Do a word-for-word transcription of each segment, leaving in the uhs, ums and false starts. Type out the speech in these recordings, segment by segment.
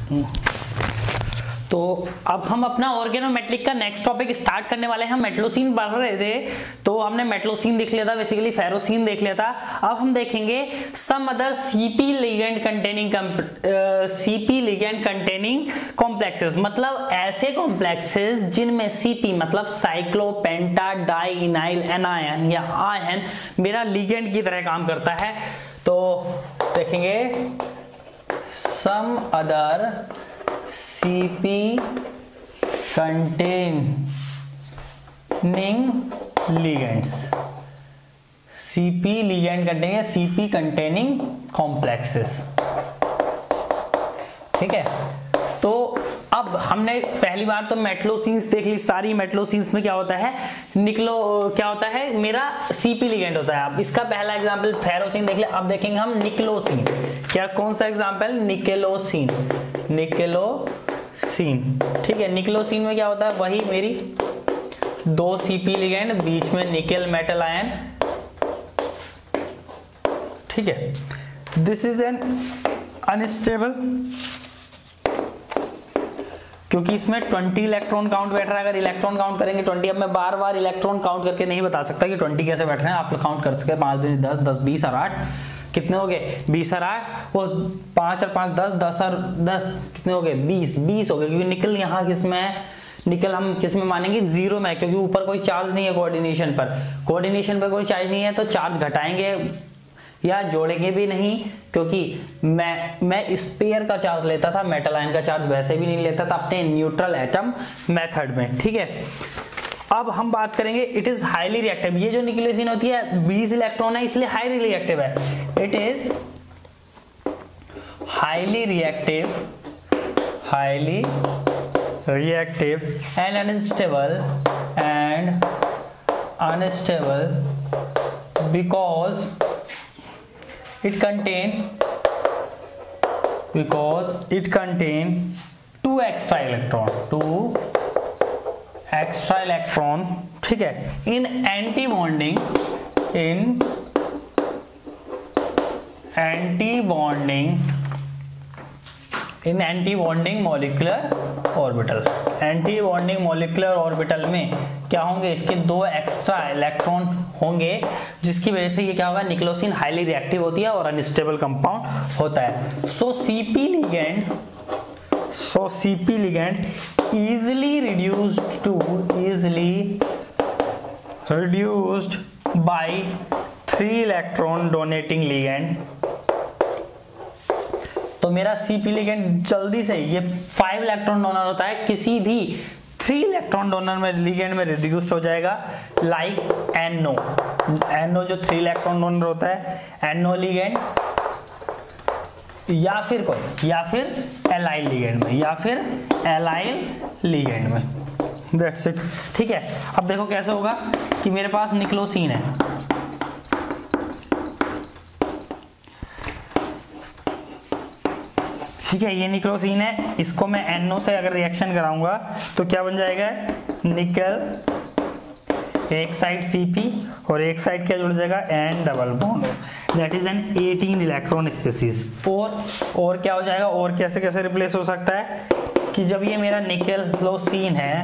तो अब हम अपना ऑर्गेनोमेट्रिक का नेक्स्ट टॉपिक स्टार्ट करने वाले हैं। हम मेटलोसिन पढ़ रहे थे, तो हमने मेटलोसिन देख लिया था, बेसिकली फेरोसिन देख लिया था। अब हम देखेंगे सम other CP ligand containing CP ligand containing complexes, मतलब ऐसे कॉम्प्लेक्सेस जिनमें सीपी मतलब साइक्लोपेंटा डाइइनाइल एनायन या आयन मेरा लिगेंड की तरह काम करता है। तो देखेंगे सम अदर Cp containing ligands, Cp ligand containing Cp containing complexes, ठीक है। तो अब हमने पहली बार तो मेटलोसिन्स देख ली सारी। मेटलोसिन्स में क्या होता है, निकलो क्या होता है, मेरा सीपी लिगेंड होता है। अब इसका पहला एग्जांपल फेरोसिन देख ले। अब देखेंगे हम निकलोसिन। क्या कौन सा एग्जांपल, निकेलोसिन, निकेलोसिन, ठीक है। निकलोसिन में क्या होता है, वही मेरी दो सीपी लिगेंड, बीच में निकेल मेटल आयन, ठीक है। दिस इज एन अनस्टेबल, क्योंकि इसमें बीस इलेक्ट्रॉन काउंट बैठ रहा है। अगर इलेक्ट्रॉन काउंट करेंगे बीस, अब मैं बार बार इलेक्ट्रॉन काउंट करके नहीं बता सकता कि बीस कैसे बैठ रहे हैं। आप लोग काउंट कर सकते हैं, पाँच दूनी दस, दस बीस और आठ, कितने हो गए, बीस और आठ, वो पाँच और पाँच दस, दस और दस कितने हो गए, बीस, बीस हो गए। क्योंकि निकल यहाँ किसमें, निकल हम किस में मानेंगे, जीरो में, क्योंकि ऊपर कोई चार्ज नहीं है कोऑर्डिनेशन पर। कोऑर्डिनेशन पर कोई चार्ज नहीं है तो चार्ज घटाएंगे या जोड़ेंगे भी नहीं, क्योंकि मैं मैं स्पेयर का चार्ज लेता था, मेटल आयन का चार्ज वैसे भी नहीं लेता था अपने न्यूट्रल एटम मेथड में, ठीक है। अब हम बात करेंगे, इट इज हाईली रिएक्टिव। ये जो निकलोसिन होती है बीस इलेक्ट्रॉन है, इसलिए हाईली रिएक्टिव है। It is highly reactive, highly reactive and unstable and unstable because it contain because it contain two extra electron, two extra electron, ठीक है, in anti bonding, in anti bonding, in anti bonding molecular orbital। Anti bonding molecular orbital में क्या होंगे, इसके दो extra electron होंगे, जिसकी वजह से ये क्या होगा, निकलोसिन हाईली रिएक्टिव होती है और अनस्टेबल कंपाउंड होता है। So CP ligand, so CP ligand easily reduced to, easily reduced by three electron donating ligand. तो मेरा सीपी लिगेंड जल्दी से, ये फाइव इलेक्ट्रॉन डोनर होता है, किसी भी थ्री इलेक्ट्रॉन डोनर में लिगेंड में रिड्यूस हो जाएगा, लाइक एनओ। एनओ जो थ्री इलेक्ट्रॉन डोनर होता है, एनओ लिगेंड, या फिर कोई, या फिर एलाइल लिगेंड में, या फिर एलाइल लिगेंड में, दैट्स इट, ठीक है। अब देखो कैसे होगा कि मेरे पास निकलोसिन है, ठीक है, ये निकलोसिन है, इसको मैं एन ओ से अगर रिएक्शन कराऊंगा तो क्या बन जाएगा, निकल, एक साइड सीपी और एक साइड क्या जुड़ जाएगा, an double bond, that is an eighteen electron species. और और क्या हो जाएगा, और कैसे कैसे रिप्लेस हो सकता है कि जब ये मेरा निकलोसिन है,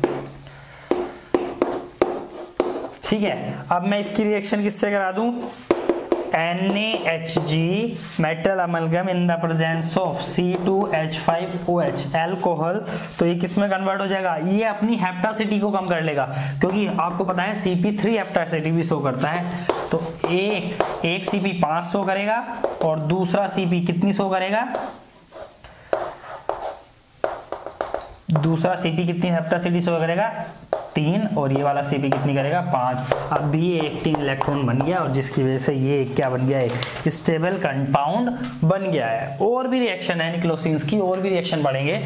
ठीक है, अब मैं इसकी रिएक्शन किससे करा दूं, N A H G metal amalgam in the presence of C two H five O H alcohol, तो ये किस में कन्वर्ट हो जाएगा, ये अपनी हेप्टासिटी को कम कर लेगा, क्योंकि आपको पता है सी पी थ्री हेप्टासिटी भी शो करता है। तो एक एक सी पी पाँच शो करेगा और दूसरा सी पी कितनी शो करेगा, दूसरा सी पी कितनी हेप्टासिटी शो करेगा, तीन, और ये वाला सीपी कितनी करेगा, पाँच। अब भी ये एटीन इलेक्ट्रॉन बन गया और जिसकी वजह से ये क्या बन गया है, स्टेबल कंपाउंड बन गया है। और भी रिएक्शन है निकलोसिन्स की, और भी रिएक्शन बढ़ेंगे।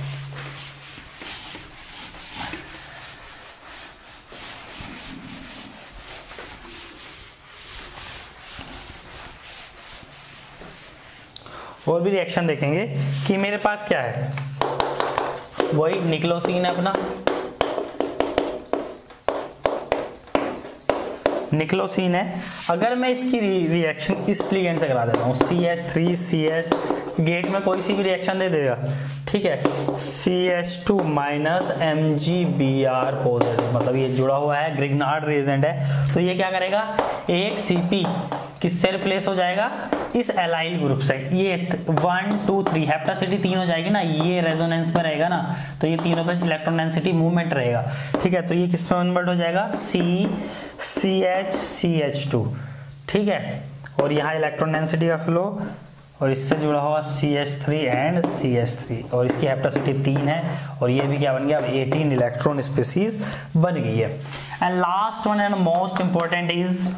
और भी रिएक्शन देखेंगे कि मेरे पास क्या है, वही निकलोसिन है अपना, निक्लोसीन है, अगर मैं इसकी रिएक्शन इस लिगेंड से करा देता हूँ C H three C H, गेट में कोई सी भी रिएक्शन दे देगा, ठीक है, C H two minus M G B R positive, मतलब ये जुड़ा हुआ है, ग्रिग्नार्ड रिएजेंट है, तो ये क्या करेगा, एक सी पी किससे रिप्लेस हो जाएगा, इस एलाइल ग्रुप से, ये वन टू थ्री हेप्टासिटी तीन हो जाएगी ना, ये रेजोनेंस में रहेगा ना, तो ये तीनों पे इलेक्ट्रॉन डेंसिटी मूवमेंट रहेगा, ठीक है, तो ये किस में कन्वर्ट हो जाएगा, C C H C H two, ठीक है, और यहाँ इलेक्ट्रॉन डेंसिटी का फ्लो, और इससे जुड़ा हुआ C H three and C H three, और इसकी हेप्टासिटी तीन है, और ये भी क्या बन गया, अब एटीन इलेक्ट्रॉन स्पीसीज बन गई है। And last one and most important is,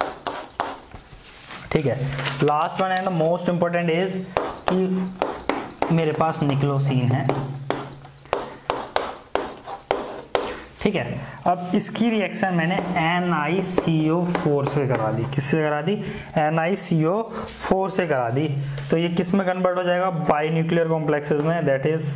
ठीक है, last one and most important is कि मेरे पास निक्लोसीन है, ठीक है, अब इसकी रिएक्शन मैंने N I C O four से करा दी, किससे करा दी, N I C O four से करा दी, तो ये किस में कन्वर्ट हो जाएगा, बाई न्यूक्लियर कॉम्प्लेक्सेस में, दैट इज,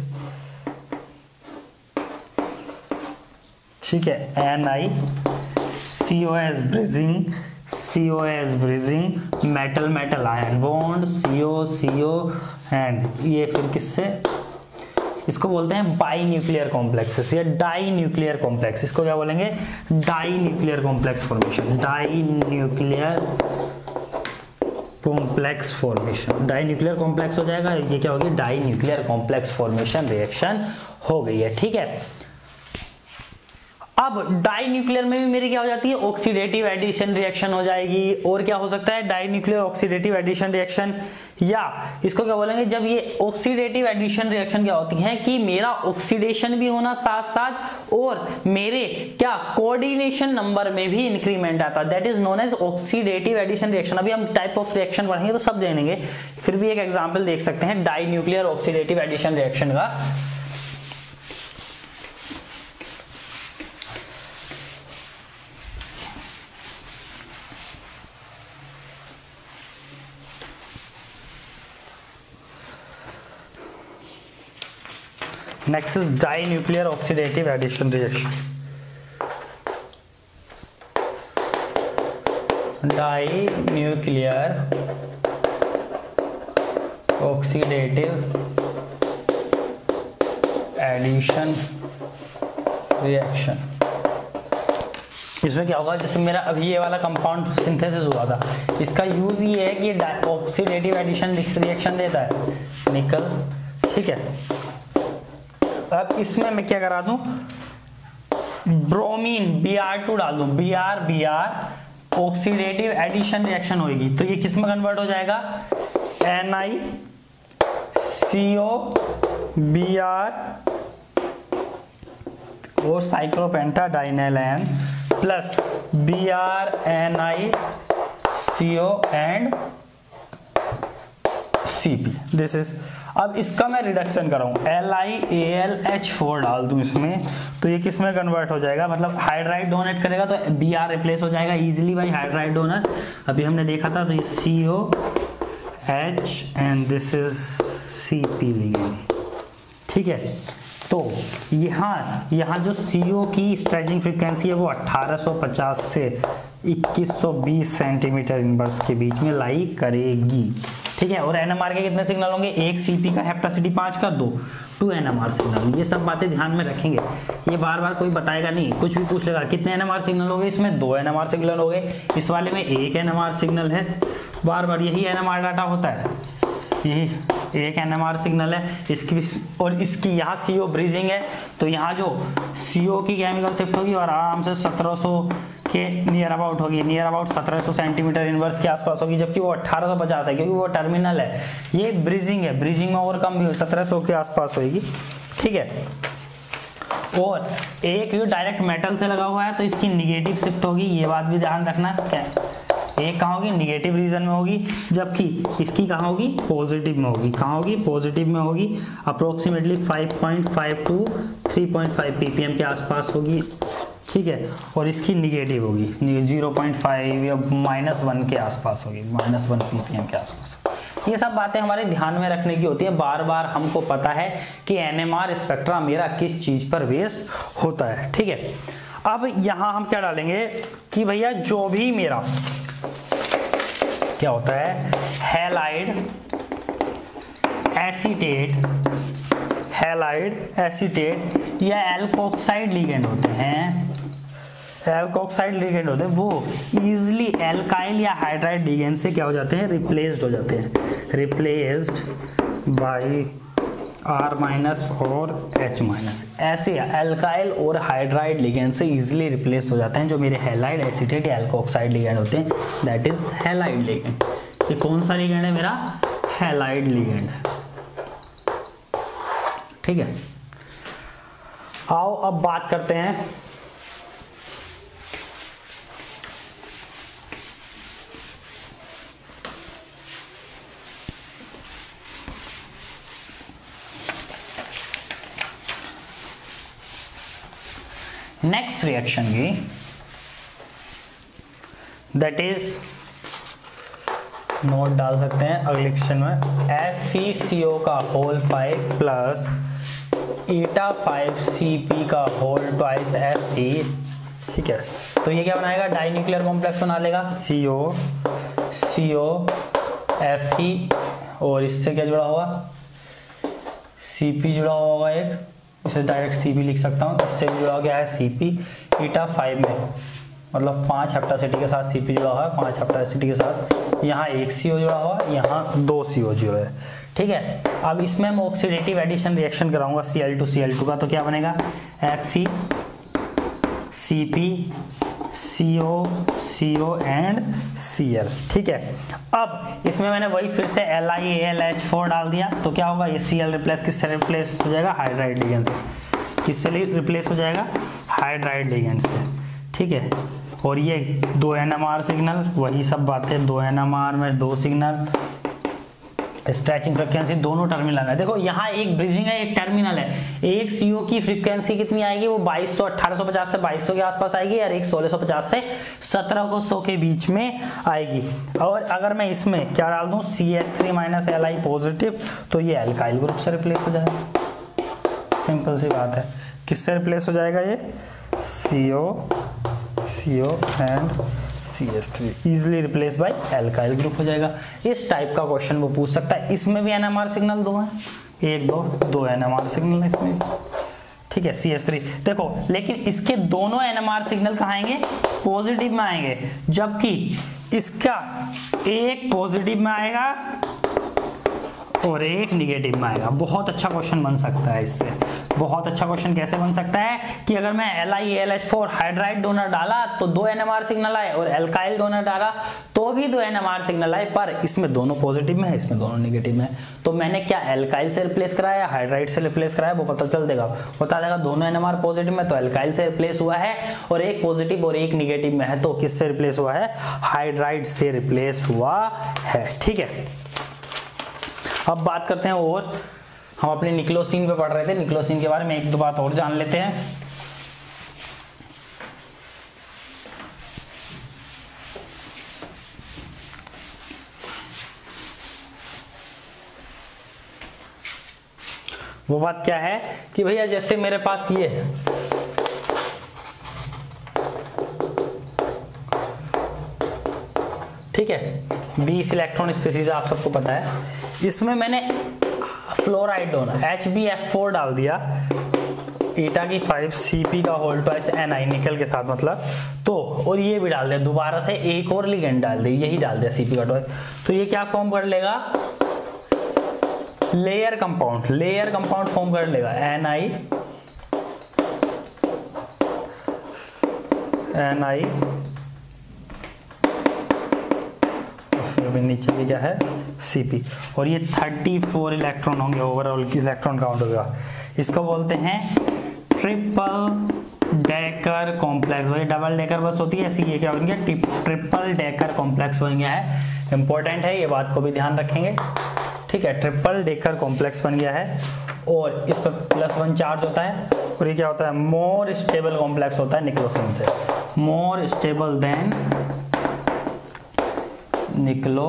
ठीक है, N I C O S bridging, C O S bridging, metal metal ion bond, C O C O and ये फिर किससे, इसको बोलते हैं बाई न्यूक्लियर कॉम्प्लेक्सेस या डाई न्यूक्लियर कॉम्प्लेक्स, इसको क्या बोलेंगे, dinuclear complex formation, dinuclear complex formation, dinuclear complex हो जाएगा, ये क्या होगी, dinuclear complex formation reaction हो गई है, ठीक है। अब डाई न्यूक्लियर में भी मेरी क्या हो जाती है, ऑक्सीडेटिव एडिशन रिएक्शन हो जाएगी, और क्या हो सकता है, dinuclear oxidative addition reaction, या इसको क्या बोलेंगे, जब ये ऑक्सीडेटिव एडिशन रिएक्शन क्या होती है कि मेरा ऑक्सीडेशन भी होना साथ साथ, और मेरे क्या कोऑर्डिनेशन नंबर में भी इंक्रीमेंट आता है, that is known as oxidative addition reaction. अभी हम टाइप ऑफ रिएक्शन पढ़ेंगे तो सब जानेंगे, फिर भी एक एग्जांपल देख सकते हैं dinuclear oxidative addition reaction का। Next is dinuclear oxidative addition reaction. Dinuclear oxidative addition reaction. इसमें क्या होगा, जैसे मेरा अभी ये वाला कंपाउंड सिंथेसिस हुआ था, इसका यूज ये है कि ये ऑक्सीडेटिव एडिशन रिएक्शन देता है, निकल, ठीक है। अब इसमें मैं क्या करा दूं, ब्रोमीन बी आर टू डाल दूं, B R B R oxidative addition reaction होगी, तो ये किस में कन्वर्ट हो जाएगा, N I C O B R और cyclopentadienyl N plus B R N I C O and C P, this is. अब इसका मैं रिडक्शन कराऊं, L I A L H four डाल दूं इसमें, तो ये किस में कन्वर्ट हो जाएगा, मतलब हाइड्राइड डोनेट करेगा तो बी आर रिप्लेस हो जाएगा इजीली बाई हाइड्राइड डोनर, अभी हमने देखा था, तो ये C O H and this is C P ligand, ठीक है। तो यहाँ यहाँ जो सी ओ की स्ट्रेचिंग फ्रीक्वेंसी है वो अठारह सौ पचास से इक्कीस सौ बीस सेंटीमीटर इनवर्स के बीच में लाई करेगी, ठीक है। और एनएमआर के कितने सिग्नल होंगे, एक सीपी का हेप्टासिटी पाँच का, दो टू एनएमआर सिग्नल, ये सब बातें ध्यान में रखेंगे, ये बार बार कोई बताएगा नहीं, कुछ भी पूछ लेगा कितने एनएमआर सिग्नल हो गए, इसमें दो एनएमआर सिग्नल हो गए, इस वाले में एक एनएमआर सिग्नल है, बार बार यही एनएमआर डाटा होता है, यही एक एनएमआर सिग्नल है इसकी, और इसकी यहाँ सीओ ब्रीजिंग है, तो यहाँ जो सीओ की केमिकल शिफ्ट होगी और आराम से सत्रह सौ के नियर अबाउट होगी, नियर अबाउट सत्रह सौ सेंटीमीटर इनवर्स के आसपास होगी, जबकि वो अठारह सौ पचास है क्योंकि वो टर्मिनल है, ये ब्रीजिंग है, ब्रीजिंग में और कम भी हो सत्रह सौ के आसपास होगी, ठीक है। और एक जो डायरेक्ट मेटल से लगा हुआ है तो इसकी निगेटिव शिफ्ट होगी, ये बात भी ध्यान रखना, क्या एक कहाँ होगी, निगेटिव रीजन में होगी, जबकि इसकी कहाँ होगी, पॉजिटिव में होगी, कहाँ होगी, पॉजिटिव में होगी, approximately five point five to three point five PPM के आसपास होगी, ठीक है। और इसकी निगेटिव होगी जीरो पॉइंट फाइव या माइनस वन के आसपास होगी, माइनस वन पीपीएम के आसपास। ये सब बातें हमारे ध्यान में रखने की होती है, बार बार हमको पता है कि एनएमआर स्पेक्ट्रा मेरा किस चीज पर बेस्ड होता है, ठीक है। अब यहां हम क्या डालेंगे कि भैया जो भी मेरा क्या होता है हैलाइड एसीटेट हैलाइड एसीटेट या एल्कोक्साइड लिगेंड होते हैं एल्कोक्साइड लिगेंड होते हैं वो इजिली एल्काइल या हाइड्राइड लिगेंड से क्या हो जाते हैं रिप्लेस्ड हो जाते हैं रिप्लेस्ड बाय आर माइनस और एच माइनस ऐसे एल्काइल और हाइड्राइड लिगेंड से इजिली रिप्लेस हो जाते हैं जो मेरे हैलाइड एसीटेट या एल्कोक्साइड लिगेंड होते हैं दैट इज हैलाइड लिगेंड। ये कौन सा लिगेंड है मेरा हैलाइड लिगेंड है। ठीक है, आओ अब बात करते हैं नेक्स्ट रिएक्शन की, दैट इज नोट डाल सकते हैं अगले क्वेश्चन में एफ ई सी ओ का whole five plus eta five C P का होल ट्वाइस एफ ई। ठीक है, तो ये क्या बनाएगा डाई न्यूक्लियर कॉम्प्लेक्स बना लेगा सी O C O F E और इससे क्या जुड़ा हुआ सी पी जुड़ा होगा एक, इसे डायरेक्ट सी पी लिख सकता हूँ। इससे भी जुड़ा गया है सी पी ईटा फाइव में मतलब पांच हेप्टासिटी के साथ सी पी जुड़ा हुआ है, पांच हेप्टासिटी के साथ यहाँ एक सी ओ जुड़ा हुआ है, यहाँ दो सी ओ जुड़ा है। ठीक है, अब इसमें मैं ऑक्सीडेटिव एडिशन रिएक्शन कराऊंगा C L two C L two का, तो क्या बनेगा F E C P C O C O and C L. ठीक है, अब इसमें मैंने वही फिर से L I L H four डाल दिया तो क्या होगा ये सी एल रिप्लेस किससे रिप्लेस हो जाएगा हाइड्राइड लिगेंड से, किससे रिप्लेस हो जाएगा हाइड्राइड लिगेंड से। ठीक है, और ये दो एन एम आर सिग्नल वही सब बातें, दो एन एम आर में दो सिग्नल स्ट्रेचिंग फ्रीक्वेंसी दोनों टर्मिनल है। देखो यहाँ एक ब्रिजिंग है एक टर्मिनल है, एक सीओ की फ्रीक्वेंसी कितनी आएगी वो बाईस सौ अठारह सौ पचास से बाईस सौ के आसपास आएगी और एक सोलह सौ पचास से सत्रह सौ के बीच में आएगी। और अगर मैं इसमें क्या डाल दूं C S three minus L I positive तो ये एल्काइल ग्रुप से रिप्लेस हो जाएगा। सिंपल सी बात है, किससे रिप्लेस हो जाएगा ये C O C O and C S three easily replace by alkyl group हो जाएगा। इस टाइप का क्वेश्चन वो पूछ सकता है। इसमें भी एनएमआर सिग्नल दो हैं, एक दो दो एनएमआर सिग्नल है इसमें। ठीक है सी एस थ्री देखो, लेकिन इसके दोनों एनएमआर सिग्नल कहाँ आएंगे पॉजिटिव में आएंगे, जबकि इसका एक पॉजिटिव में आएगा और एक निगेटिव में आएगा। बहुत अच्छा क्वेश्चन बन सकता है इससे, बहुत अच्छा क्वेश्चन कैसे बन सकता है कि अगर मैं L I L H four hydride donor डाला तो दो एनएमआर सिग्नल आए और एल्काइल डोनर डाला तो भी दो एनएमआर सिग्नल आए, पर इसमें दोनों पॉजिटिव में है इसमें दोनों निगेटिव में है। तो मैंने क्या एल्काइल से रिप्लेस कराया या हाइड्राइड से रिप्लेस कराया वो पता चल देगा, बता देगा दोनों एनएमआर पॉजिटिव में तो एल्काइल से रिप्लेस हुआ है और एक पॉजिटिव और एक निगेटिव में है तो किससे रिप्लेस हुआ है हाइड्राइड से रिप्लेस हुआ है। ठीक है, अब बात करते हैं और हम अपने निक्लोसिन पे पढ़ रहे थे, निक्लोसिन के बारे में एक दो बात और जान लेते हैं। वो बात क्या है कि भैया जैसे मेरे पास ये है ठीक है बीस इलेक्ट्रॉन स्पीसीज आप सबको पता है, इसमें मैंने fluoride donor H B F four डाल दिया ईटा की फाइव सी पी का whole twice N I nickel के साथ मतलब तो, और ये भी डाल दिया दोबारा से एक और लिगेंड डाल दी यही डाल दिया सी पी का ट्वाइस, तो ये क्या फॉर्म कर लेगा layer compound, layer compound form कर लेगा एन आई एन आई नीचे भी क्या है सीपी, और ये चौंतीस इलेक्ट्रॉन होंगे ओवरऑल की इलेक्ट्रॉन काउंट होगा। इसको बोलते हैं ट्रिपल डेकर कॉम्प्लेक्स, वही डबल डेकर बस होती है ऐसी, ये क्या बन गया ट्रिपल डेकर कॉम्प्लेक्स बन गया है। इंपॉर्टेंट है ये बात को भी ध्यान रखेंगे। ठीक है ट्रिपल डेकर कॉम्प्लेक्स बन गया है और इस पर प्लस वन चार्ज होता है और ये क्या होता है मोर स्टेबल कॉम्प्लेक्स होता है निक्लोसिन से, मोर स्टेबल देन निक्लो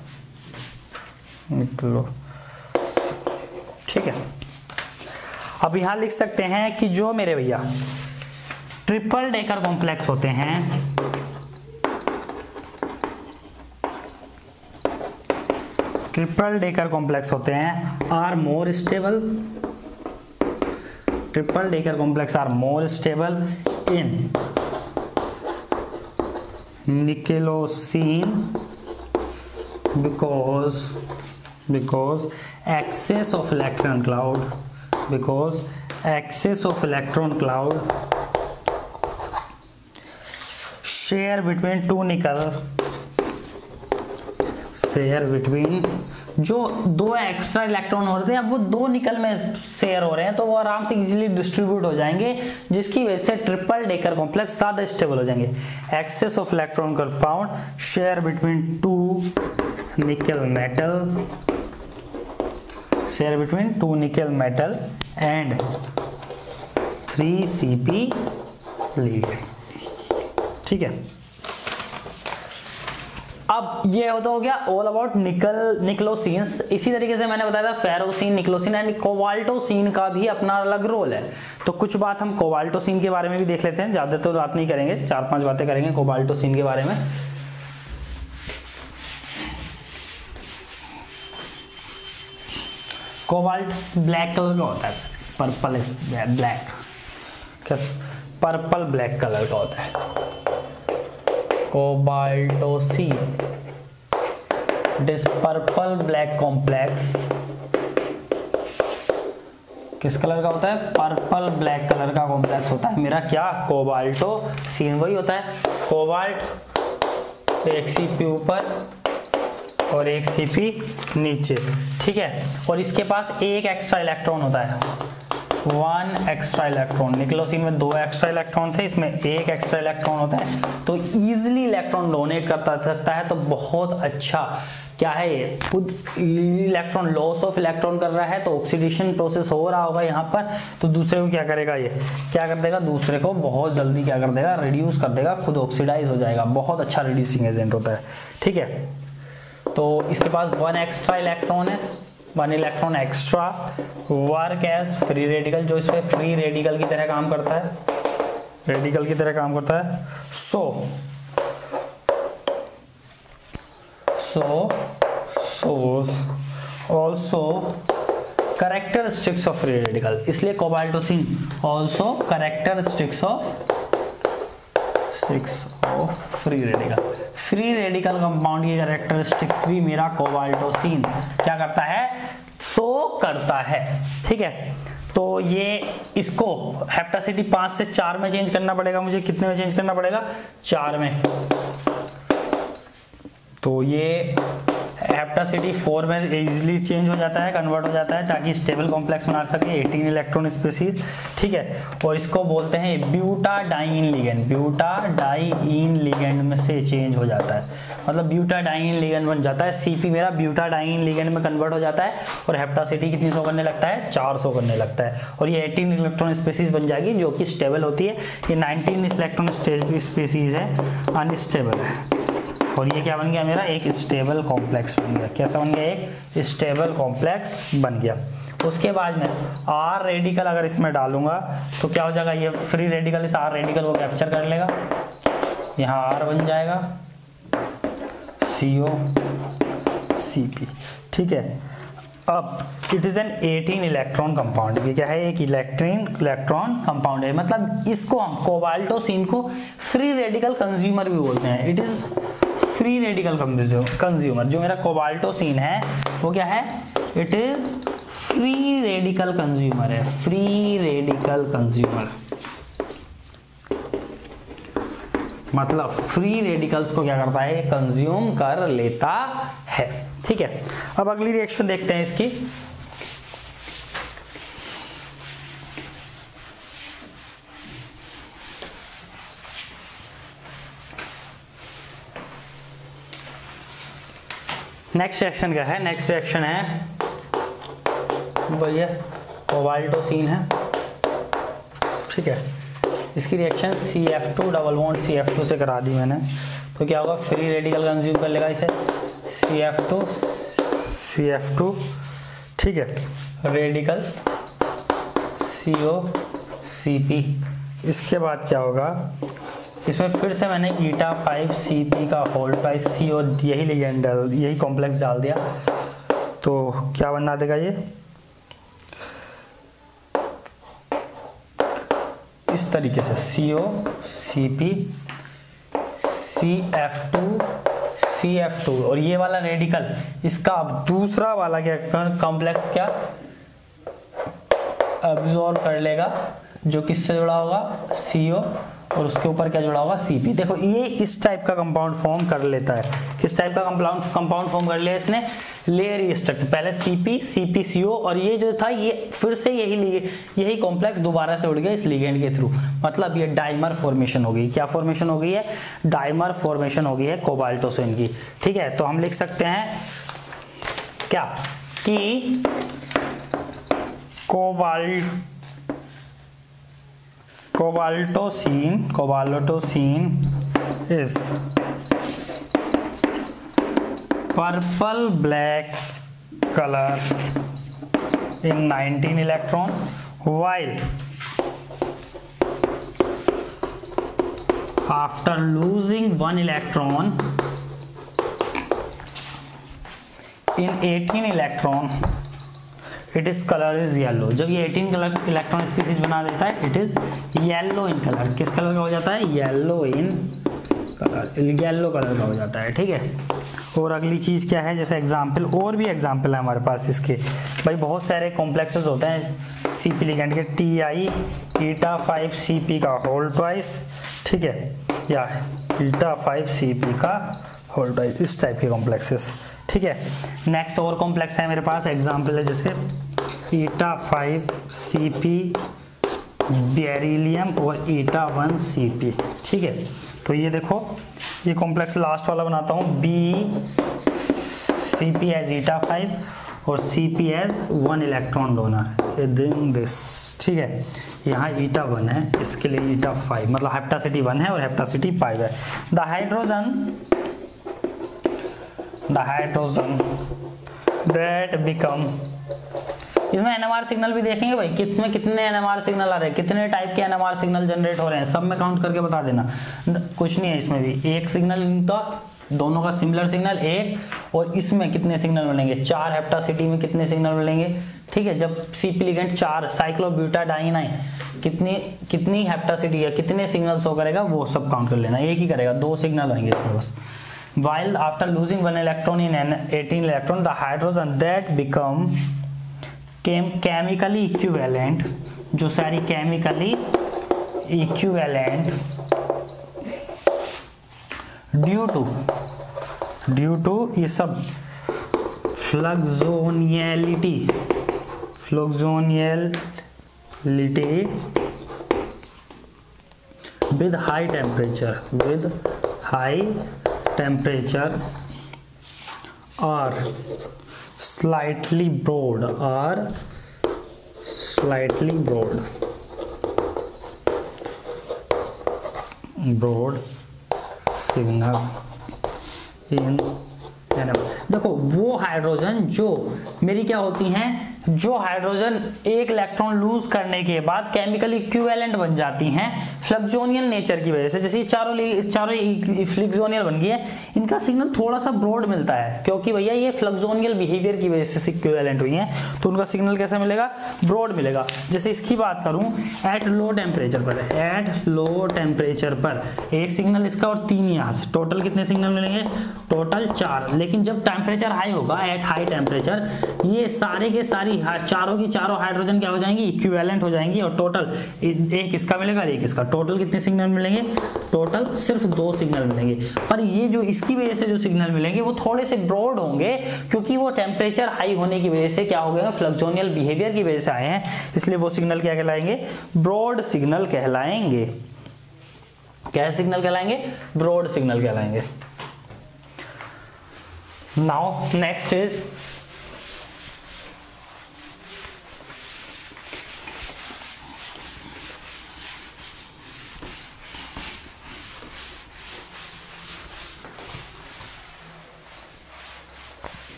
निक्लो ठीक है। अब यहां लिख सकते हैं कि जो मेरे भैया ट्रिपल डेकर कॉम्प्लेक्स होते हैं ट्रिपल डेकर कॉम्प्लेक्स होते हैं are more stable triple decker complex are more stable in nickelocene because because excess of electron cloud because excess of electron cloud share between two nickel share between जो दो extra electron हो रहे थे अब वो दो निकल में शेयर हो रहे हैं तो वो आराम से इजीली डिस्ट्रीब्यूट हो जाएंगे जिसकी वजह से ट्रिपल डेकर कॉम्प्लेक्स ज्यादा स्टेबल हो जाएंगे। Excess of electron compound share between two nickel metal share between two nickel metal and three C P lead. ठीक है, अब ये होता हो गया ऑल अबाउट निकल निक्लोसिन्स। इसी तरीके से मैंने बताया था फेरोसिन, निक्लोसिन एंड कोबाल्टोसिन का भी अपना अलग रोल है। तो कुछ बात हम कोबाल्टोसिन के बारे में भी देख लेते हैं, ज्यादा तो बात नहीं करेंगे, चार पांच बातें करेंगे कोबाल्टोसिन के बारे में। कोबाल्ट ब्लैक कलर का होता है, purple black, purple black colour का होता है cobaltocene. This purple black complex किस कलर का होता है? पर्पल ब्लैक कलर का कॉम्प्लेक्स होता है मेरा क्या? कोबाल्टोसिन। वही होता है कोबाल्ट एक सीपी ऊपर और एक सीपी नीचे। ठीक है, और इसके पास एक एक्स्ट्रा इलेक्ट्रॉन होता है, वन एक्स्ट्रा इलेक्ट्रॉन। निक्लोसिन में दो एक्स्ट्रा इलेक्ट्रॉन थे, इसमें एक एक्स्ट्रा इलेक्ट्रॉन होता है, तो इजीली इलेक्ट्रॉन डोनेट करता सकता है। तो बहुत अच्छा क्या है ये, खुद इलेक्ट्रॉन लॉस ऑफ इलेक्ट्रॉन कर रहा है, तो ऑक्सीडेशन प्रोसेस हो रहा होगा यहाँ पर, तो दूसरे को क्या करेगा, ये क्या कर देगा, दूसरे को बहुत जल्दी क्या कर देगा, रिड्यूस कर देगा, खुद ऑक्सीडाइज हो जाएगा। बहुत अच्छा रिड्यूसिंग एजेंट होता है। ठीक है, तो इसके पास वन एक्स्ट्रा इलेक्ट्रॉन है, one electron extra, work as free radical, जो इस पे फ्री रेडिकल की तरह काम करता है, रेडिकल की तरह काम करता है। So so shows also characteristics of free radical, इसलिए cobaltocene also characteristics of sticks of free radical. Free radical compound की कैरेक्टरिस्टिक्स भी मेरा कोबाल्टोसिन क्या करता है, शो करता है। ठीक है, तो ये इसको हेप्टासिटी पांच से चार में चेंज करना पड़ेगा मुझे। कितने में चेंज करना पड़ेगा? चार में। तो ये हेप्टासिटी फोर में इजीली चेंज हो जाता है, कन्वर्ट हो जाता है, ताकि स्टेबल कॉम्प्लेक्स बना सके, अठारह इलेक्ट्रॉन स्पीशीज। ठीक है, और इसको बोलते हैं ब्यूटाडाइन लिगेंड। ब्यूटाडाइन लिगेंड में से चेंज हो जाता है, मतलब ब्यूटाडाइन लिगेंड बन जाता है। सीपी मेरा ब्यूटाडाइन लिगेंड में कन्वर्ट हो जाता है और हेप्टासिटी कितनी सौ करने लगता है, चार सौ करने लगता है, और ये अठारह इलेक्ट्रॉन स्पीशीज बन जाएगी जो कि स्टेबल होती है। ये उन्नीस इलेक्ट्रॉन स्पीशीज है, अनस्टेबल है, और ये क्या बन गया मेरा, एक स्टेबल कॉम्प्लेक्स बन गया। कैसा बन गया? एक स्टेबल कॉम्प्लेक्स बन गया। उसके बाद में आर रेडिकल अगर इसमें डालूंगा तो क्या हो जाएगा, ये फ्री रेडिकल इस आर रेडिकल को कैप्चर कर लेगा, यहाँ आर बन जाएगा, सी ओ सी पी। ठीक है, अब इट इज एन अठारह इलेक्ट्रॉन कंपाउंड। ये क्या है, एक इलेक्ट्रॉन इलेक्ट्रॉन कंपाउंड है, मतलब इसको हम कोबाल्टोसिन को फ्री रेडिकल कंज्यूमर भी बोलते हैं। It is free radical consumer. जो मेरा कोबाल्टोसिन है वो क्या है, it is free radical consumer है, फ्री रेडिकल कंज्यूमर, मतलब फ्री रेडिकल्स को क्या करता है, कंज्यूम कर लेता है। ठीक है, अब अगली रिएक्शन देखते हैं इसकी। नेक्स्ट रिएक्शन क्या है? नेक्स्ट रिएक्शन है भैया कोबाल्टोसिन है। ठीक है, इसकी reaction C F two double bond C F two से करा दी मैंने, तो क्या होगा, फ्री रेडिकल कंज्यूम कर लेगा इसे, C F two C F two. ठीक है, रेडिकल सी ओ सी पी इसके बाद क्या होगा, इसमें फिर से मैंने ईटा फाइव सी पी का होल ट्वाइस सी और यही लिगेंड डाल, यही कॉम्प्लेक्स डाल दिया, तो क्या बना देगा ये इस तरीके से C O C P C F two C F two, और ये वाला रेडिकल इसका अब दूसरा वाला क्या कॉम्प्लेक्स क्या अब्जॉर्ब कर लेगा, जो किससे जुड़ा होगा सी ओ, और उसके ऊपर क्या जुड़ा होगा सी पी। देखो ये इस टाइप का कंपाउंड फॉर्म कर लेता है, किस टाइप का कंपाउंड कंपाउंड फॉर्म कर लिया इसने, लेयर स्ट्रक्चर, पहले सीपी सीपी सीओ, और ये जो था ये फिर से यही यही कॉम्प्लेक्स दोबारा से उड़ गया इस लिगेंड के थ्रू, मतलब ये डाइमर फॉर्मेशन हो गई। क्या फॉर्मेशन हो गई है, डाइमर फॉर्मेशन हो गई है कोबाल्टोसिन की। ठीक है, तो हम लिख सकते हैं क्या कि cobalt cobaltocene cobaltocene is purple black color in nineteen electron, while after losing one electron in eighteen electron it is color is yellow। जब ये eighteen कलर इलेक्ट्रॉन स्पीसीज बना देता है it is yellow in colour. किस colour का हो जाता है, yellow in colour, yellow colour का हो जाता है। ठीक है, और अगली चीज़ क्या है, जैसे एग्जाम्पल, और भी एग्जाम्पल है हमारे पास इसके, भाई बहुत सारे कॉम्प्लेक्सेस होते हैं सी पी लिगेंड के, T I eta five C P का होल ट्वाइस, ठीक है, या ईटा फाइव सी पी का होल ट्वाइस, इस टाइप के कॉम्प्लेक्सेस। ठीक है, नेक्स्ट और कॉम्प्लेक्स है मेरे पास, एग्जाम्पल है जैसे eta five C P beryllium और ईटा वन सी पी। ठीक है, तो ये देखो ये कॉम्प्लेक्स लास्ट वाला बनाता हूँ, B C P as eta five और C P as one electron donor दिन दिस। ठीक है, यहाँ ईटा वन है, इसके लिए ईटा फाइव, मतलब हेप्टासिटी वन है और हेप्टासिटी फाइव है। The hydrogen the hydrogen that become, इसमें एनएमआर सिग्नल भी देखेंगे भाई, कितने कितने एनएमआर सिग्नल आ रहे हैं, कितने टाइप के एनएमआर सिग्नल जनरेट हो रहे हैं, सब में काउंट करके बता देना। कुछ नहीं है इसमें भी, एक सिग्नल इनका दोनों का सिमिलर सिग्नल एक, और इसमें कितने सिग्नल मिलेंगे, चार, हेप्टासिटी में कितने सिग्नल मिलेंगे। ठीक है, जब सीपी लिगेंड चार, साइक्लोब्यूटाडाइनाइन कितनी कितनी हेप्टासिटी है, कितने सिग्नल शो करेगा वो सब काउंट कर लेना, एक ही करेगा, दो सिग्नल आएंगे इसमें बस। While after losing one electron in an eighteen electron, the hydrogen that become chemically equivalent, जो सारी chemically equivalent due to due to ये सब fluxionality fluxionality with high temperature with high temperature और slightly broad or slightly broad broad signal in NM. देखो वो hydrogen जो मेरी क्या होती हैं, जो हाइड्रोजन एक इलेक्ट्रॉन लूज करने के बाद केमिकल इक्विवेलेंट बन जाती हैं फ्लक्सोनियल नेचर की वजह से, जैसे चारों चारों फ्लक्सोनियल बन गई है, इनका सिग्नल थोड़ा सा ब्रॉड मिलता है, क्योंकि भैया ये फ्लक्सोनियल बिहेवियर की वजह से इक्विवेलेंट हुई हैं, तो उनका सिग्नल कैसा मिलेगा, ब्रॉड मिलेगा। जैसे इसकी बात करूं, एट लो टेम्परेचर पर एट लो टेम्परेचर पर एक सिग्नल इसका और तीन यहाँ से, टोटल कितने सिग्नल मिलेंगे, टोटल चार। लेकिन जब टेम्परेचर हाई होगा, एट हाई टेम्परेचर, ये सारे के सारी चारों की चारों हाइड्रोजन क्या हो जाएंगी, इक्विवेलेंट हो जाएंगी, और टोटल एक इसका मिलेगा एक इसका, टोटल कितने सिग्नल मिलेंगे, टोटल सिर्फ दो सिग्नल मिलेंगे। पर ये जो इसकी वजह से जो सिग्नल मिलेंगे वो थोड़े से ब्रॉड होंगे, क्योंकि वो टेम्परेचर हाई होने की वजह से क्या हो गया, फ्लक्सोनियल बिहेवियर की वजह से आए हैं, इसलिए वो सिग्नल क्या कहलाएंगे, ब्रॉड सिग्नल कहलाएंगे। क्या सिग्नल कहलाएंगे, ब्रॉड सिग्नल कहलाएंगे। Now next is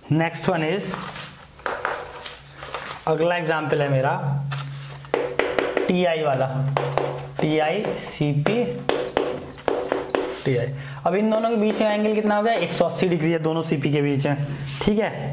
next one is, अगला एग्जाम्पल है मेरा टी आई वाला, T I C P T I. अब इन दोनों के बीच में एंगल कितना हो गया, एक सौ अस्सी डिग्री है दोनों सीपी के बीच में, ठीक है।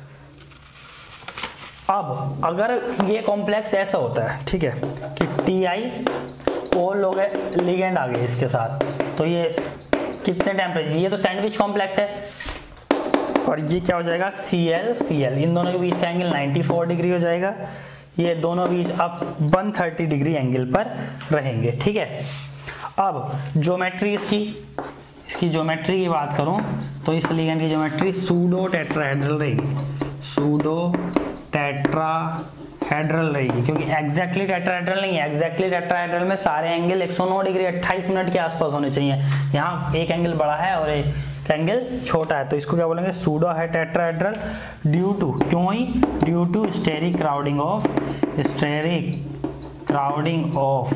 अब अगर ये कॉम्प्लेक्स ऐसा होता है, ठीक है, कि टी आई और लोग लिगेंड आ गए इसके साथ, तो ये कितने टेम्परेचर, ये तो सैंडविच कॉम्प्लेक्स है, और ये क्या हो जाएगा, सी एल सी एल, इन दोनों के बीच का एंगल चौरानवे डिग्री हो जाएगा। ये दोनों बीच अब एक सौ तीस डिग्री एंगल पर रहेंगे, ठीक है। अब ज्योमेट्री इसकी इसकी ज्योमेट्री की बात करूं तो इस लिगेंड की ज्योमेट्री सूडो टेट्राहेड्रल रहेगी, सूडो टेट्राहेड्रल रहेगी, क्योंकि एग्जैक्टली टेट्राहेड्रल नहीं है। एग्जैक्टली टेट्राहेड्रल में सारे एंगल एक सौ नौ डिग्री अट्ठाईस मिनट के आसपास होने चाहिए, यहाँ एक एंगल बड़ा है और एक एंगल छोटा है, तो इसको क्या बोलेंगे, सूडो है टेट्राहेड्रल, ड्यू टू, क्यों ही, due to steric crowding of, steric crowding of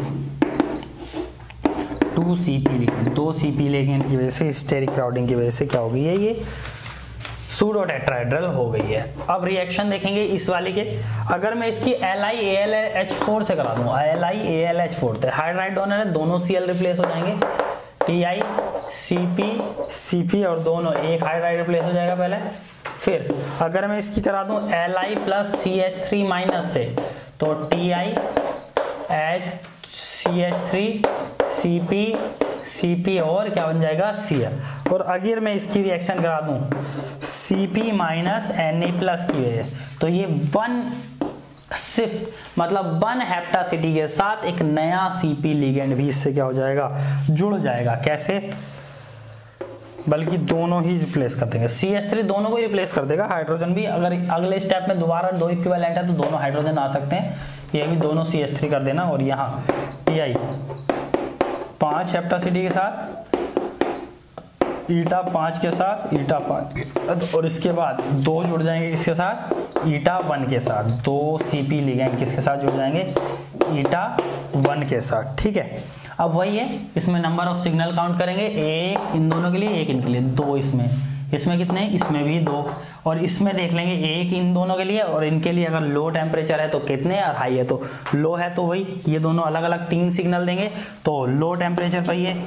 two CP ligand, दो सीपी लिगेंड की वजह से, स्टेरिक क्राउडिंग की वजह से क्या हो गई है, ये सूडो टेट्राहेड्रल हो गई है। अब रिएक्शन देखेंगे इस वाली के, अगर मैं इसकी L I A L H four से करा दूं, L I A L H four थे, हाइड्राइड डोनर है, दोनों सी एल रिप्लेस हो जाएंगे, T I C P C P और दोनों एक हाइड्राइड रिप्लेस हो जाएगा पहले। फिर अगर मैं इसकी करा दूं L I plus C H three minus से, तो T I H C H three C P C P और क्या बन जाएगा, सी एल। और अगर मैं इसकी रिएक्शन करा दूं C P minus N A plus की वजह, तो ये वन सिर्फ मतलब वन हेप्टासिटी के साथ एक नया सीपी लिगेंड भी इससे क्या हो जाएगा, जुड़ जाएगा। कैसे, बल्कि दोनों ही रिप्लेस कर देंगे, सी एच थ्री दोनों को रिप्लेस कर देगा, हाइड्रोजन भी अगर अगले स्टेप में दोबारा दो इक्विवेलेंट है तो दोनों हाइड्रोजन आ सकते हैं, ये भी दोनों सी एच थ्री कर देना। और यहाँ टी आई पांच हेप्टासिटी के साथ, ईटा पांच के साथ, ईटा पांच, और इसके बाद दो जुड़ जाएंगे इसके साथ, ईटा वन के साथ, दो सीपी लिगेंड किसके साथ जुड़ जाएंगे, ईटा वन के साथ, ठीक है। अब वही है, इसमें नंबर ऑफ सिग्नल काउंट करेंगे, एक इन दोनों के लिए, एक इनके लिए, दो इसमें, इसमें कितने, इसमें भी दो, और इसमें देख लेंगे एक इन दोनों के लिए, और इनके लिए अगर लो टेम्परेचर है तो कितने, और हाई है तो लो है तो वही, ये दोनों अलग अलग तीन सिग्नल देंगे। तो लो टेम्परेचर पर ये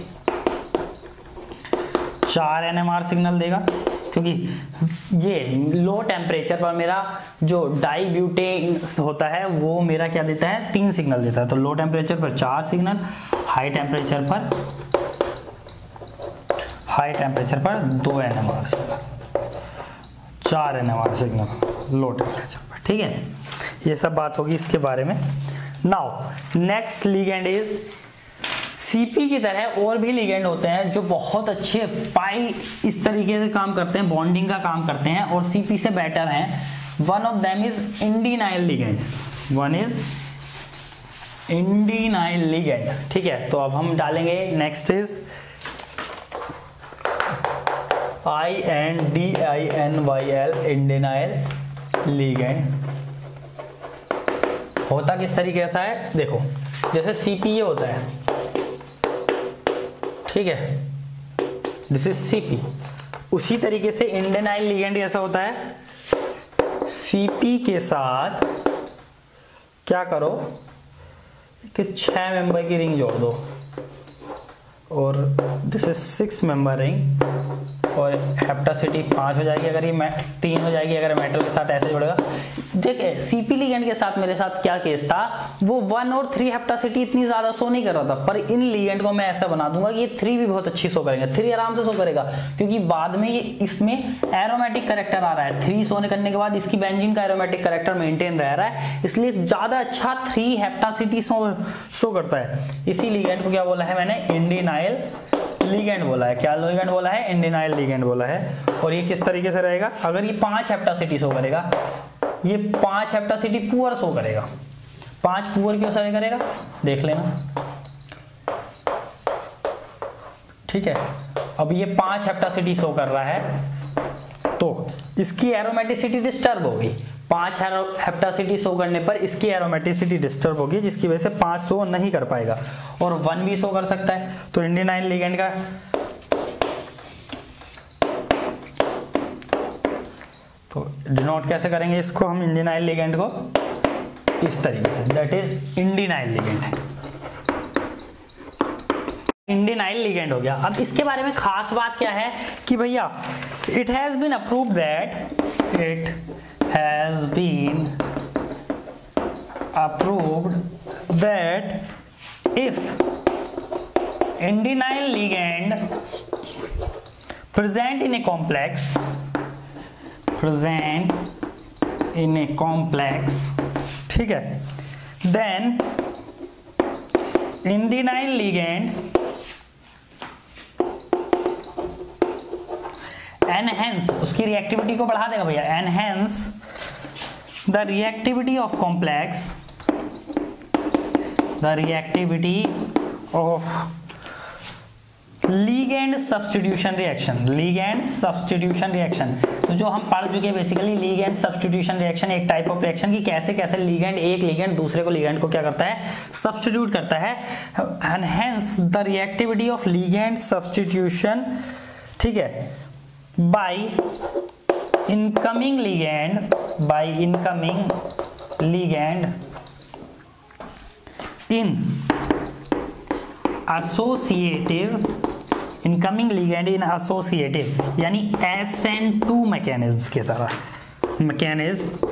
चार एन एम आर सिग्नल देगा, क्योंकि ये लो टेम्परेचर पर मेरा जो डाइब्यूटेन होता है वो मेरा क्या देता है, तीन सिग्नल देता है। तो लो टेम्परेचर पर चार सिग्नल, हाई टेम्परेचर पर हाई टेम्परेचर पर दो एन एम आर सिग्नल, चार N M R signal low temperature पर, ठीक है। ये सब बात होगी इसके बारे में। Now next ligand is, CP की तरह और भी लिगेंड होते हैं जो बहुत अच्छे पाई इस तरीके से काम करते हैं, बॉन्डिंग का काम करते हैं और सीपी से बेटर हैं। One of them is indenyl ligand, one is indenyl ligand, ठीक है। तो अब हम डालेंगे, next is I N D I N Y L, indenyl ligand. होता किस तरीके से है, देखो, जैसे सीपी ये होता है, ठीक है, दिस इज सीपी, उसी तरीके से इंडिनाइल लिगेंड ऐसा होता है, सीपी के साथ क्या करो कि छह मेंबर की रिंग जोड़ दो, और this is six member ring, और हेप्टासिटी पांच हो जाएगी अगर ये तीन हो जाएगी अगर मेटल के साथ ऐसे जोड़ेगा। देखिए सीपी लिगेंड के साथ मेरे साथ क्या केस था, वो वन और थ्री हेप्टासिटी इतनी ज्यादा शो नहीं कर रहा था, पर इन लिगेंड को मैं ऐसा बना दूंगा कि ये थ्री भी बहुत अच्छी शो करेंगे, थ्री आराम से शो करेगा, क्योंकि बाद में ये इसमें एरोमेटिक कैरेक्टर आ रहा है, थ्री शो करने के बाद इसकी बेंजीन का एरोमेटिक कैरेक्टर मेंटेन रह रहा है, इसलिए ज्यादा अच्छा थ्री हेप्टासिटी शो शो करता है। इसी लिगेंड को क्या बोला है मैंने, इंडिनाइल लिगेंड बोला है। क्या लिगेंड बोला है, इंडिनाइल लिगेंड बोला है। और ये किस तरीके से रहेगा, अगर ये पांच हेप्टासिटी शो करेगा, ये पांच हेप्टासिटी पुअर शो करेगा, पांच पुअर क्यों शो करेगा देख लेना, ठीक है। अब ये पांच हेप्टासिटी शो कर रहा है तो इसकी एरोमेटिसिटी डिस्टर्ब होगी, पांच हेप्टासिटी शो करने पर इसकी एरोमेटिसिटी डिस्टर्ब होगी, जिसकी वजह से पांच शो नहीं कर पाएगा, और वन भी शो कर सकता है। तो इंडिनाइल लिगेंड का तो डिनोट कैसे करेंगे इसको हम इंडिनाइल लिगेंड को, इस तरीके से, दैट इज इंडिनाइल लिगेंड है, इंडिनाइल लिगेंड हो गया। अब इसके बारे में खास बात क्या है कि भैया it has been approved that it has been approved that if indenyl ligand present in a complex present in a complex ठीक है, then इंडिनाइल लिगेंड एनहेंस, उसकी रिएक्टिविटी को बढ़ा देगा भैया, enhance the reactivity of complex the reactivity of ligand substitution reaction, ligand substitution reaction, तो जो हम पढ़ चुके हैं बेसिकली लीगेंड सब्स्टिट्यूशन रिएक्शन एक टाइप ऑफ रिएक्शन की कैसे कैसे लीगेंड, एक लीगेंड दूसरे को लीगेंड को क्या करता है, सब्स्टिट्यूट करता है, and hence the reactivity of ligand substitution, ठीक है, by incoming ligand, by incoming ligand in associative, incoming ligand in associative यानी एस एन टू मैकेनिज्म की तरह, मैकेनिज्म,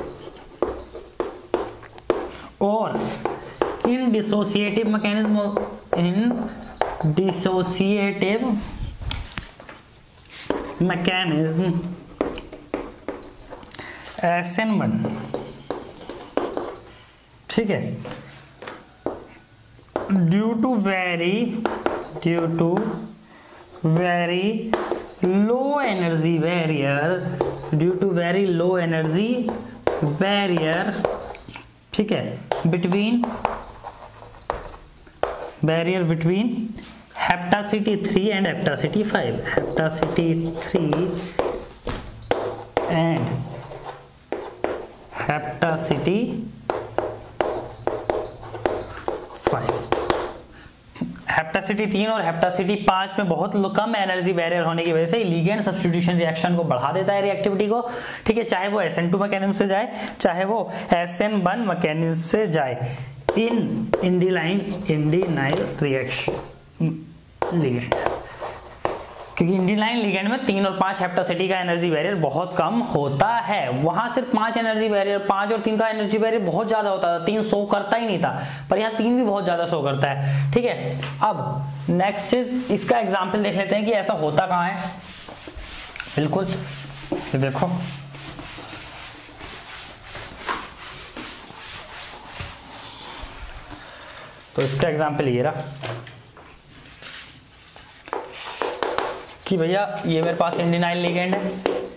और in dissociative mechanism, in dissociative mechanism S N one, ठीक है, due to very due to very low energy barrier, due to very low energy barrier, ठीक है, between barrier between heptacity three and heptacity five, heptacity three and heptacity five, हेप्टासिटी तीन और हेप्टासिटी पाँच में बहुत कम energy barrier होने की वजह से लीगेंड सब्स्टिट्यूशन रिएक्शन को बढ़ा देता है, रिएक्टिविटी को, ठीक है, चाहे वो एस एन टू मैकेनिज्म से जाए चाहे वो एस एन वन मैकेनिज्म से जाए, इन इंडिनाइल इंडिनाइल रिएक्शन लिगेंड, क्योंकि इंडिनाइल लिगेंड में तीन और पांच हेप्टासिटी का एनर्जी बैरियर बहुत कम होता है, वहां सिर्फ पांच एनर्जी बैरियर, पांच और तीन का एनर्जी बैरियर बहुत ज्यादा होता था, तीन शो करता ही नहीं था, पर यहाँ तीन भी बहुत ज्यादा शो करता है, ठीक है। अब नेक्स्ट चीज, इसका एग्जाम्पल देख लेते हैं कि ऐसा होता कहाँ है, बिल्कुल ये देखो, तो इसका एग्जाम्पल ये रहा कि भैया ये मेरे पास इंडिनाइल लिगेंड है,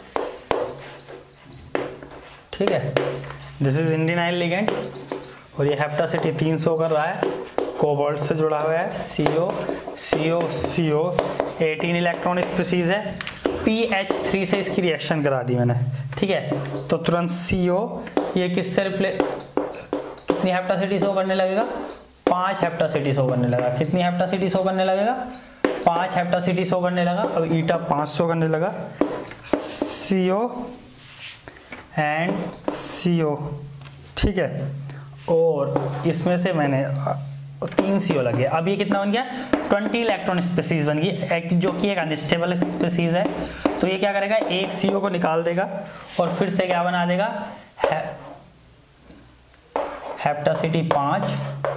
ठीक है, दिस इज इंडिनाइल लिगेंड, और ये हेप्टासिटी तीन सौ कर रहा है, कोबाल्ट से जुड़ा हुआ है, सीओ सीओ सीओ अठारह इलेक्ट्रॉन स्पीसीज है, पी एच थ्री से इसकी रिएक्शन करा दी मैंने, ठीक है, तो तुरंत सीओ ये किससे रिप्ले, कितनी हेप्टासिटी शो करने लगेगा, पांच हेप्टासिटी शो करने लगा, कितनी हेप्टासिटी शो करने लगेगा, पांच हेप्टासिटी शो करने लगा, अब ईटा पाँच सौ करने लगा, सीओ एंड सीओ, ठीक है, और इसमें से मैंने तीन सीओ लगे, अब ये कितना बन गया, ट्वेंटी इलेक्ट्रॉन स्पीसीज बन गई, जो कि एक अनस्टेबल स्पीसीज है, तो ये क्या करेगा, एक सीओ को निकाल देगा और फिर से क्या बना देगा, हेप्टासिटी पाँच,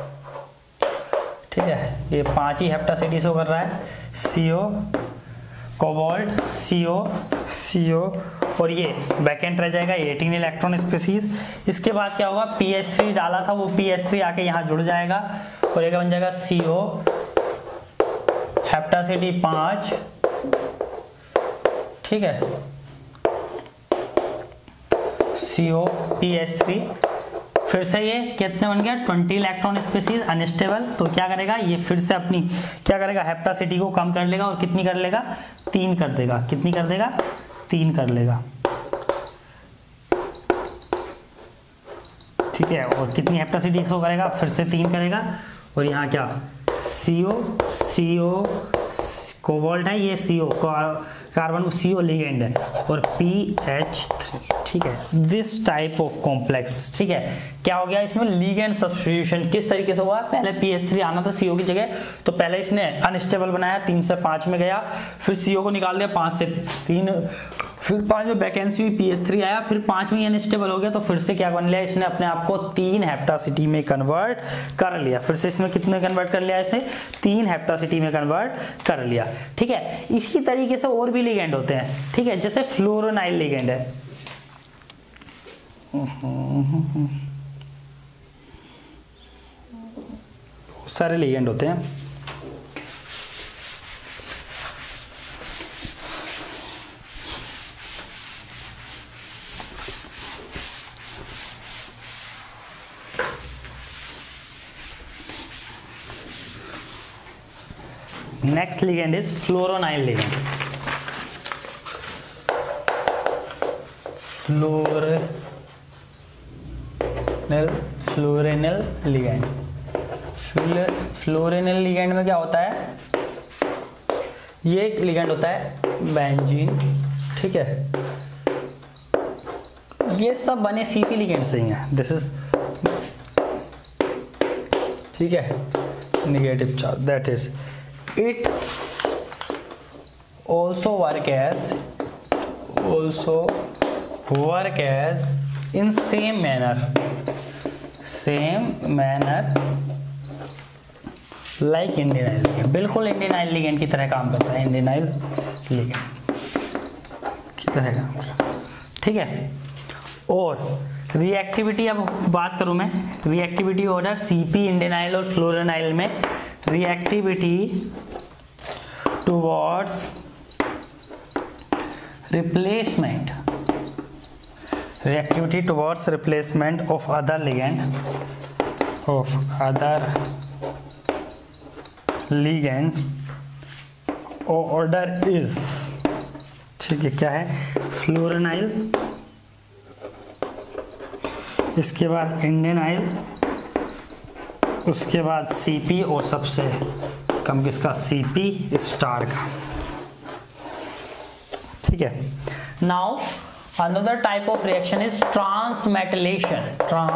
ठीक है, ये पांच ही हेप्टासिटी शो कर रहा है, सीओ कोबाल्ट सीओ सीओ, और ये वैकेंट रह जाएगा अठारह इलेक्ट्रॉन स्पीसीज। इसके बाद क्या होगा, पी एच थ्री डाला था, वो पी एच थ्री आके यहाँ जुड़ जाएगा और एक बन जाएगा सीओ हेप्टासिटी पाँच, ठीक है, सीओ पी एच थ्री, फिर से ये कितने बन गया, ट्वेंटी इलेक्ट्रॉन स्पीसीज अनस्टेबल, तो क्या करेगा, ये फिर से अपनी क्या करेगा, हेप्टासिटी को कम कर लेगा और कितनी कर लेगा, तीन कर देगा, कितनी कर देगा, तीन कर लेगा, ठीक है, और कितनी हेप्टासिटी शो करेगा, फिर से तीन करेगा, और यहाँ क्या, सीओ सीओ कोबाल्ट है, ये सी ओ कार्बन सी ओ लिगेंड है, और पी एच थ्री, ठीक है। दिस टाइप ऑफ कॉम्प्लेक्स, ठीक है, क्या हो गया इसमें लिगेंड सब्स्टिट्यूशन किस तरीके से हुआ, पहले पी एच थ्री आना था सी ओ की जगह, तो पहले इसने अनस्टेबल बनाया, तीन से पाँच में गया, फिर सी ओ को निकाल दिया, पाँच से तीन, फिर पाँच में वैकेंसी हुई, पी एच थ्री आया, फिर पाँच में अनस्टेबल हो गया, तो फिर से क्या बन लिया इसने अपने आप को तीन हेप्टासिटी में कन्वर्ट कर लिया, फिर से इसमें कितने कन्वर्ट कर लिया, इसने तीन हेप्टासिटी में कन्वर्ट कर लिया, ठीक है। इसी तरीके से और भी लिगेंड होते हैं, ठीक है, जैसे फ्लोरोनाइल लिगेंड है, सारे लिगेंड होते हैं। Next ligand is fluoronyl ligand. Fluoronyl fluoronyl ligand. Fluoronyl ligand में क्या होता है, ये एक ligand होता है बेंजीन, ठीक है, ये सब बने सीपी लिगेंड से ही हैं, दिस इज, ठीक है, negative charge, that is it also work as also work as in same manner same manner like indenyl ligand, बिल्कुल इंडिनाइल लिगेंड की तरह काम करता है, इंडिनाइल लिगेंड की तरह काम करता है, ठीक है। और रिएक्टिविटी, अब बात करूं मैं रिएक्टिविटी ऑर्डर सीपी इंडिनाइल और फ्लोरोनाइल में, reactivity towards replacement reactivity towards replacement of other ligand of other ligand order is, ठीक है, क्या है, फ्लोरोनाइल, इसके बाद इंडिनाइल, उसके बाद सीपी, और सबसे कम किसका, सीपी स्टार का, ठीक है। Now another type of reaction is transmetalation,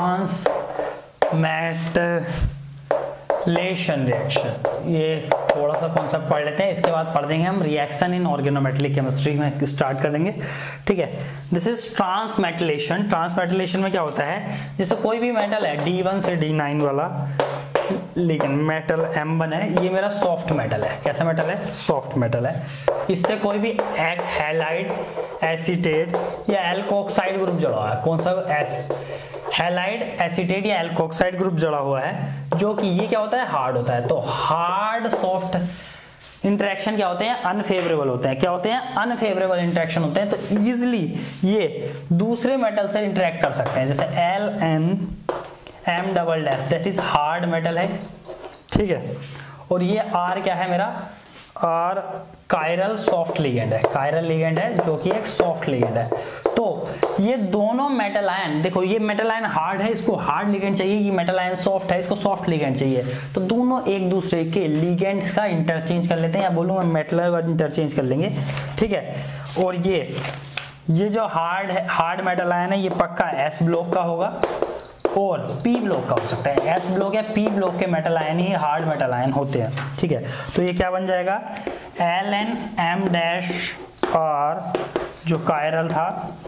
transmetalation reaction, ये थोड़ा सा कॉन्सेप्ट पढ़ लेते हैं, इसके बाद पढ़ देंगे हम रिएक्शन इन ऑर्गेनोमेटेलिक केमिस्ट्री में स्टार्ट कर देंगे, ठीक है। This is transmetalation. ट्रांसमेटलेशन में क्या होता है, जैसे कोई भी मेटल है डी वन से डी नाइन वाला, लेकिन मेटल एम वन है, ये मेरा सॉफ्ट मेटल है, कैसा मेटल है, सॉफ्ट मेटल है, इससे कोई भी एक हैलाइड, एसीटेट या एल्कोक्साइड ग्रुप जुड़ा हुआ है, कौन सा, एस हैलाइड, एसीटेट या एल्कोक्साइड ग्रुप जुड़ा हुआ है, जो कि ये क्या होता है, हार्ड होता है, तो हार्ड सॉफ्ट इंटरेक्शन क्या होते हैं, अनफेवरेबल होते हैं, क्या होते हैं, अनफेवरेबल इंटरेक्शन होते हैं, तो इजिली ये दूसरे मेटल से इंटरेक्ट कर सकते हैं, जैसे L N M double dash, that is hard metal है, ठीक है। और ये आर क्या है मेरा, आर कायरल सॉफ्ट लिगेंड है, कायरल लिगेंड है जो कि एक सॉफ्ट लिगेंड है। तो ये दोनों मेटल आयन, देखो ये मेटल आयन हार्ड है, इसको हार्ड लिगेंड चाहिए, ये मेटल आयन सॉफ्ट है, इसको सॉफ्ट लिगेंड चाहिए, तो दोनों एक दूसरे के लिगेंड्स का इंटरचेंज कर लेते हैं, या बोलूँ मैं मेटल का इंटरचेंज कर लेंगे, ठीक है। और ये ये जो हार्ड है, हार्ड मेटल आयन है, ये पक्का एस ब्लॉक का होगा, और पी ब्लॉक का हो सकता है, एस ब्लॉक या पी ब्लॉक के मेटल आयन ही हार्ड मेटल आयन होते हैं, ठीक है। तो ये क्या बन जाएगा, L N M dash R जो कायरल था,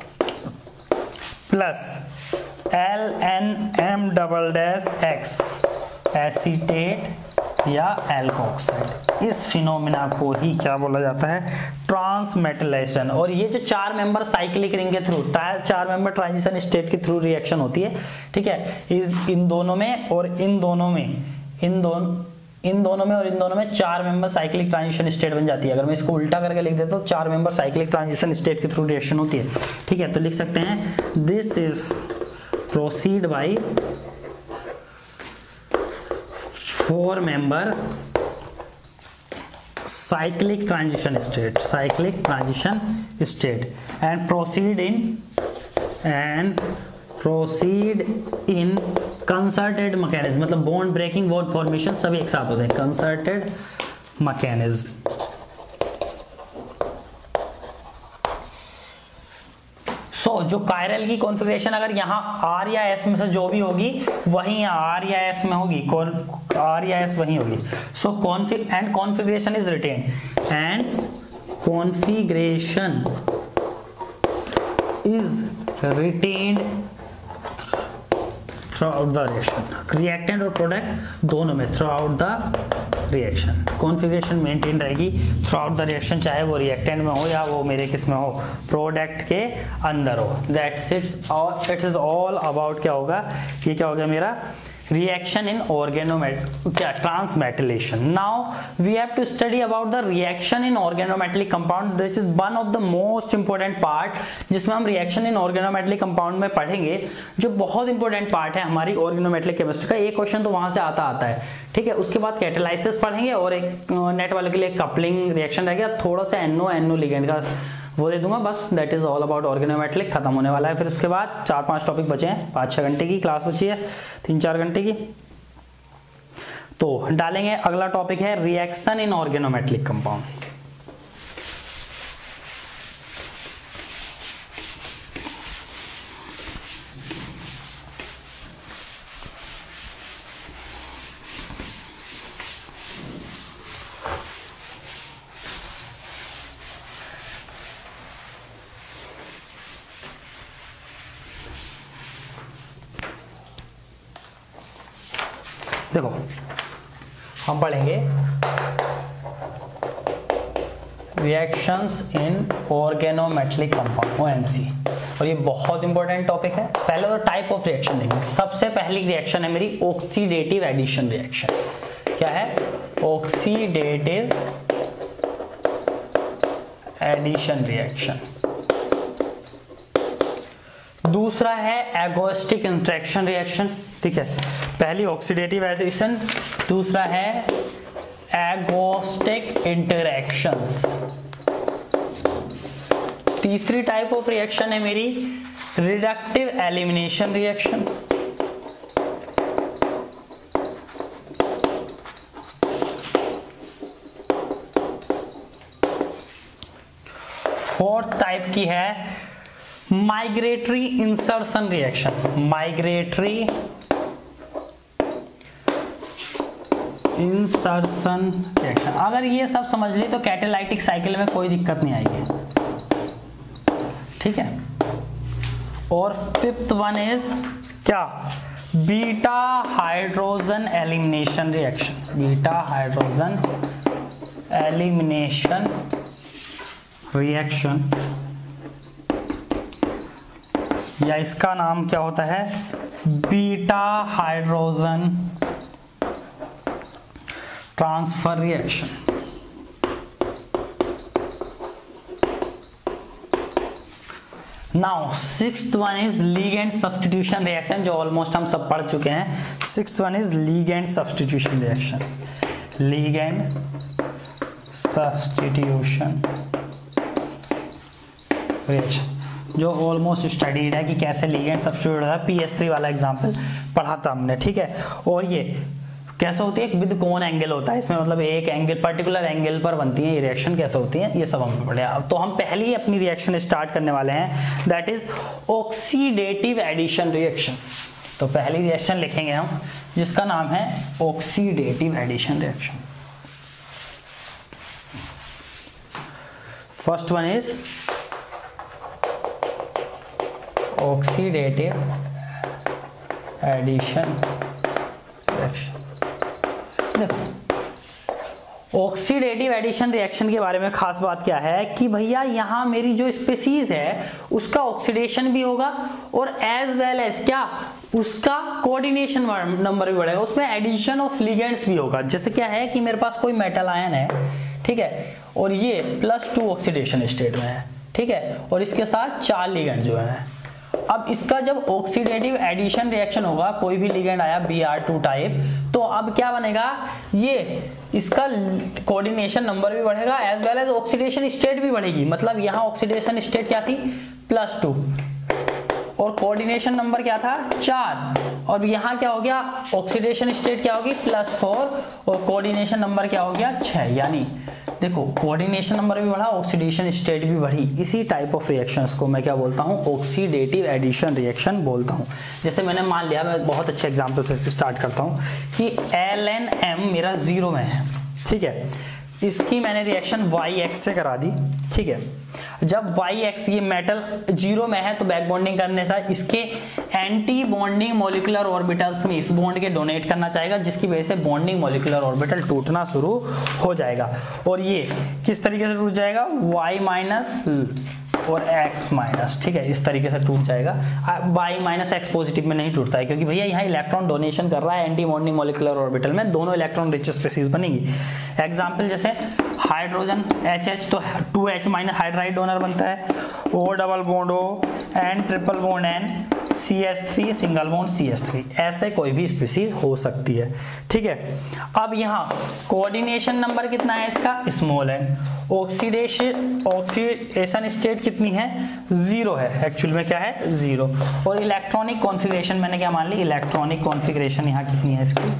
plus L N M double dash X acetate या एल्कोक्साइड, इस फिनोमिना को ही क्या बोला जाता है, ट्रांसमेटलेशन। और ये जो चार मेंबर साइक्लिक रिंग के थ्रू, चार मेंबर ट्रांजिशन स्टेट के थ्रू रिएक्शन होती है, ठीक है, इस इन दोनों में और इन दोनों में, इन दोनों इन दोनों में और इन दोनों में चार मेंबर साइक्लिक ट्रांजिशन स्टेट बन जाती है। अगर मैं इसको उल्टा करके लिख देता हूँ, चार मेंबर साइक्लिक ट्रांजिशन स्टेट के थ्रू रिएक्शन होती है, ठीक है। तो लिख सकते हैं, this is proceed by four member cyclic transition state, cyclic transition state and proceed in and proceed in concerted mechanism, मतलब bond breaking, bond formation सभी एक साथ होते हैं, concerted mechanism, सो so, जो कायरल की कॉन्फ़िगरेशन अगर यहाँ आर या एस में से जो भी होगी वही यहाँ आर या एस में होगी, आर या एस वही होगी। So config and configuration is retain and configuration is retained throughout the reaction, reactant और प्रोडक्ट दोनों में throughout the reaction configuration maintain रहेगी थ्रू आउट द रिएक्शन, चाहे वो रिएक्टेंट में हो या वो मेरे किस में हो, प्रोडक्ट के अंदर हो। दैट्स इट्स और इट इज ऑल अबाउट क्या होगा, ये क्या हो गया मेरा reaction in organomet क्या transmetallation. Now we have to study about the reaction in organometallic compound. This is one of the most important part जिसमें हम reaction in organometallic compound में पढ़ेंगे, जो बहुत इंपॉर्टेंट पार्ट है हमारी organometallic chemistry का। एक क्वेश्चन तो वहां से आता आता है, ठीक है। उसके बाद कैटालाइसिस पढ़ेंगे और एक नेट वाले के लिए कपलिंग रिएक्शन रह गया, थोड़ा सा एनो एनो लिगेंड का वो दे दूंगा बस। That is all about organometallic, खत्म होने वाला है। फिर उसके बाद चार पांच टॉपिक बचे हैं, पाँच छः घंटे की क्लास बची है, तीन चार घंटे की, तो डालेंगे। अगला टॉपिक है रिएक्शन इन ऑर्गेनोमेटलिक कंपाउंड। देखो हम पढ़ेंगे reactions in organometallic compound O M C, और ये बहुत इंपॉर्टेंट टॉपिक है। पहले तो टाइप ऑफ रिएक्शन देखेंगे। सबसे पहली रिएक्शन है मेरी ऑक्सीडेटिव एडिशन रिएक्शन। क्या है? Oxidative addition reaction. दूसरा है एगोस्टिक इंटरेक्शन रिएक्शन, ठीक है। पहली ऑक्सीडेटिव एडिशन, दूसरा है एगोस्टिक इंटरैक्शंस। तीसरी टाइप ऑफ रिएक्शन है मेरी reductive elimination reaction. Fourth type की है migratory insertion reaction. Migratory insertion reaction. अगर ये सब समझ ली तो कैटालाइटिक साइकिल में कोई दिक्कत नहीं आएगी, ठीक है। और फिफ्थ वन इज क्या? Beta hydrogen elimination reaction. Beta hydrogen elimination reaction, या इसका नाम क्या होता है? Beta hydrogen transfer reaction. Now sixth one is ligand substitution reaction, जो ऑलमोस्ट हम सब पढ़ चुके हैं। Sixth one is ligand substitution reaction. Ligand substitution reaction जो ऑलमोस्ट स्टडीड है कि कैसे लीगेंड सब्स्टिट्यूट होता है। पी एस थ्री वाला एग्जाम्पल पढ़ा था हमने, ठीक है। और ये कैसे होती है? विद कोन एंगल होता है इसमें, मतलब एक एंगल पर्टिकुलर एंगल पर बनती है ये रिएक्शन। कैसे होती है ये सब हम पढ़े। अब तो हम पहली ही अपनी रिएक्शन स्टार्ट करने वाले हैं, that is oxidative addition reaction. तो पहली रिएक्शन लिखेंगे हम जिसका नाम है oxidative addition reaction. First one is oxidative addition reaction. देखो ऑक्सीडेटिव एडिशन रिएक्शन के बारे में खास बात क्या है कि भैया यहाँ मेरी जो स्पीसीज है उसका ऑक्सीडेशन भी होगा और एज वेल एज क्या उसका कोऑर्डिनेशन नंबर भी बढ़ेगा, उसमें एडिशन ऑफ लिगेंड्स भी होगा। जैसे क्या है कि मेरे पास कोई मेटल आयन है, ठीक है, और ये प्लस टू ऑक्सीडेशन स्टेट में है, ठीक है, और इसके साथ चार लिगेंड जो है। अब इसका जब ऑक्सीडेटिव एडिशन रिएक्शन होगा, कोई भी लिगेंड आया बी आर टू टाइप, तो अब क्या बनेगा? ये इसका कोऑर्डिनेशन नंबर भी बढ़ेगा as well as oxidation state भी बढ़ेगी। मतलब यहाँ ऑक्सीडेशन स्टेट क्या थी? प्लस टू, और कोऑर्डिनेशन नंबर क्या था? चार। और यहाँ क्या हो गया? ऑक्सीडेशन स्टेट क्या होगी? प्लस फोर, और कोऑर्डिनेशन नंबर क्या हो गया? छह। यानी देखो कोऑर्डिनेशन नंबर भी बढ़ा, ऑक्सीडेशन स्टेट भी बढ़ी। इसी टाइप ऑफ रिएक्शंस को मैं क्या बोलता हूँ, ऑक्सीडेटिव एडिशन रिएक्शन बोलता हूँ। जैसे मैंने मान लिया, मैं बहुत अच्छे एग्जांपल से स्टार्ट करता हूँ कि एल एन एम मेरा जीरो में है, ठीक है, इसकी मैंने रिएक्शन वाई एक्स से करा दी, ठीक है। जब वाई एक्स ये मेटल जीरो में है तो बैक बॉन्डिंग करने था, इसके एंटी बॉन्डिंग मॉलिक्यूलर ऑर्बिटल्स में इस बॉन्ड के डोनेट करना चाहेगा, जिसकी वजह से बॉन्डिंग मॉलिक्यूलर ऑर्बिटल टूटना शुरू हो जाएगा। और ये किस तरीके से टूट जाएगा, वाई माइनस और एक्स माइनस, ठीक है, इस तरीके से टूट जाएगा। वाई माइनस एक्स पॉजिटिव में नहीं टूटता है, क्योंकि भैया यहाँ इलेक्ट्रॉन डोनेशन कर रहा है एंटी बॉन्डिंग मॉलिक्यूलर ऑर्बिटल में, दोनों इलेक्ट्रॉन रिच स्पीशीज बनेगी। एग्जांपल जैसे हाइड्रोजन एच एच तो two H minus hydride donor बनता है, O double bond O N triple bond N C S three single bond C S three, ऐसे कोई भी स्पीशीज हो सकती है, ठीक है। अब यहाँ कोऑर्डिनेशन नंबर कितना है इसका, स्मॉल है। ऑक्सीडेशन ऑक्सीडेशन स्टेट कितनी है, जीरो है, एक्चुअल में क्या है, जीरो। और इलेक्ट्रॉनिक कॉन्फ़िगरेशन मैंने क्या मान ली, इलेक्ट्रॉनिक कॉन्फ़िगरेशन यहाँ कितनी है इसकी,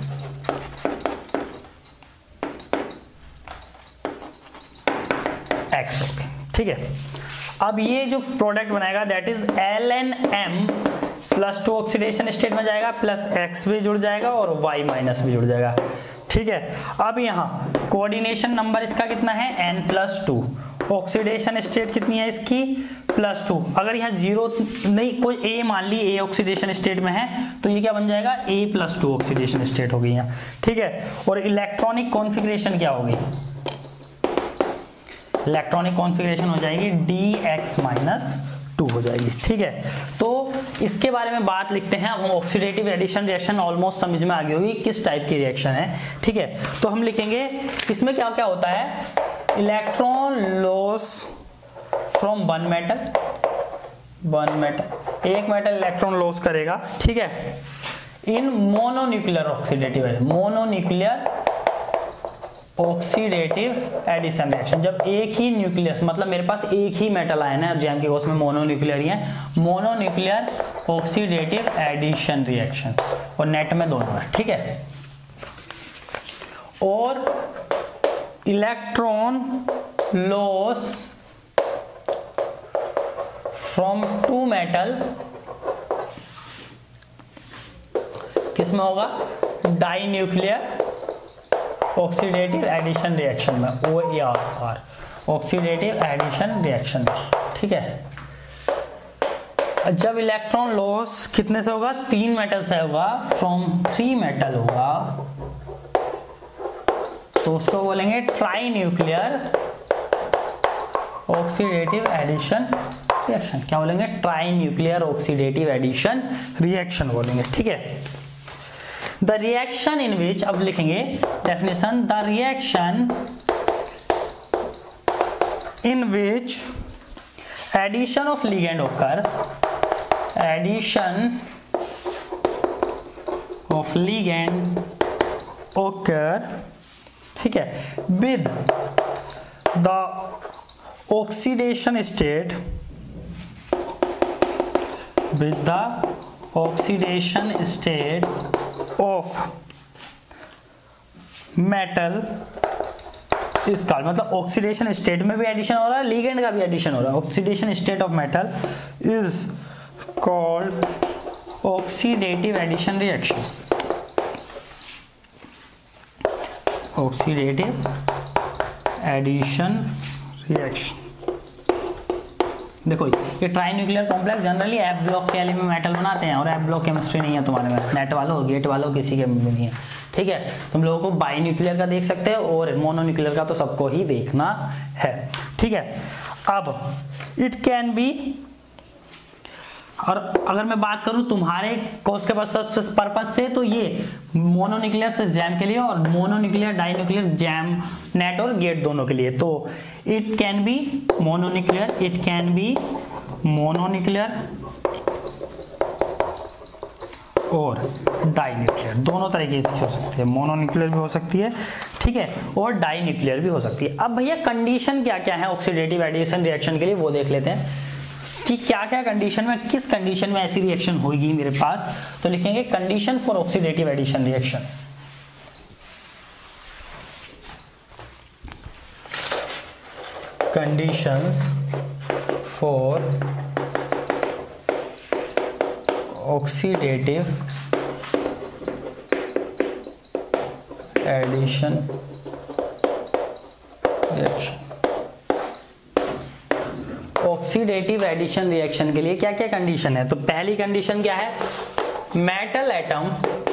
एक्स, ठीक है। अब ये जो प्रोडक्ट बनाएगा that is L N M plus two oxidation state में जाएगा, प्लस एक्स भी जुड़ जाएगा और वाई माइनस भी जुड़ जाएगा, ठीक है। अब यहाँ कोऑर्डिनेशन नंबर इसका कितना है, N plus two, oxidation state कितनी है इसकी, प्लस टू। अगर यहाँ जीरो नहीं, कोई ए मान ली, ए ऑक्सीडेशन स्टेट में है, तो ये क्या बन जाएगा, A plus two oxidation state हो गई यहाँ, ठीक है। और इलेक्ट्रॉनिक कॉन्फ़िगरेशन क्या होगी, इलेक्ट्रॉनिक कॉन्फ़िगरेशन हो जाएगी डी एक्स माइनस टू हो जाएगी, ठीक है। तो इसके बारे में बात लिखते हैं। अब ऑक्सीडेटिव एडिशन रिएक्शन ऑलमोस्ट समझ में आ गई होगी किस टाइप की रिएक्शन है, ठीक है। तो हम लिखेंगे इसमें क्या क्या होता है, electron loss from one metal, one metal एक मेटल इलेक्ट्रॉन लॉस करेगा, ठीक है, in mononuclear oxidative mononuclear oxidative addition reaction. जब एक ही न्यूक्लियस, मतलब मेरे पास एक ही मेटल आयन है, जैम के केस में मोनोन्यूक्लियर ही है, मोनोन्यूक्लियर ऑक्सीडेटिव एडिशन रिएक्शन, और नेट में दोनों है, ठीक है। और electron loss from two metal किसमें होगा, dinuclear oxidative addition reaction में, ओ ए R R, oxidative addition reaction में, ठीक है। जब इलेक्ट्रॉन लॉस कितने से होगा, तीन मेटल से होगा, फ्रॉम थ्री मेटल होगा, तो उसको बोलेंगे trinuclear oxidative addition reaction. क्या बोलेंगे, trinuclear oxidative addition reaction बोलेंगे, ठीक है। द रिएक्शन इन विच, अब लिखेंगे definition, the reaction in which addition of ligand occur, addition of ligand occur, ठीक है, with the oxidation state, with the oxidation state of metal is called, मतलब oxidation state में भी addition हो रहा है, लिगेंड का भी एडिशन हो रहा है, oxidation state of metal is called oxidative addition reaction, oxidative addition reaction. देखो ये trinuclear complex generally F block के एलिमेंट मेटल बनाते हैं, और एफ ब्लॉक केमिस्ट्री नहीं है तुम्हारे में, नेट वालों गेट वालों किसी के में नहीं है, ठीक है। तुम लोगों को बाई न्यूक्लियर का देख सकते हो और मोनोन्यूक्लियर का तो सबको ही देखना है, ठीक है। अब इट कैन बी, और अगर मैं बात करूं तुम्हारे कोर्स के पर्पज से, तो ये मोनोन्यूक्लियर से जैम के लिए और मोनोन्यूक्लियर डाई न्यूक्लियर जैम नेट और गेट दोनों के लिए। तो it can be mononuclear, it can be mononuclear और डाई न्यूक्लियर, दोनों तरीके से हो सकती है, मोनोन्यूक्लियर भी हो सकती है, ठीक है, और डाई न्यूक्लियर भी हो सकती है। अब भैया कंडीशन क्या क्या है ऑक्सीडेटिव एडिशन रिएक्शन के लिए, वो देख लेते हैं कि क्या क्या कंडीशन में, किस कंडीशन में ऐसी रिएक्शन होगी मेरे पास। तो लिखेंगे condition for oxidative addition reaction, conditions for oxidative addition reaction। Oxidative addition reaction के लिए क्या क्या कंडीशन है? तो पहली कंडीशन क्या है? Metal atom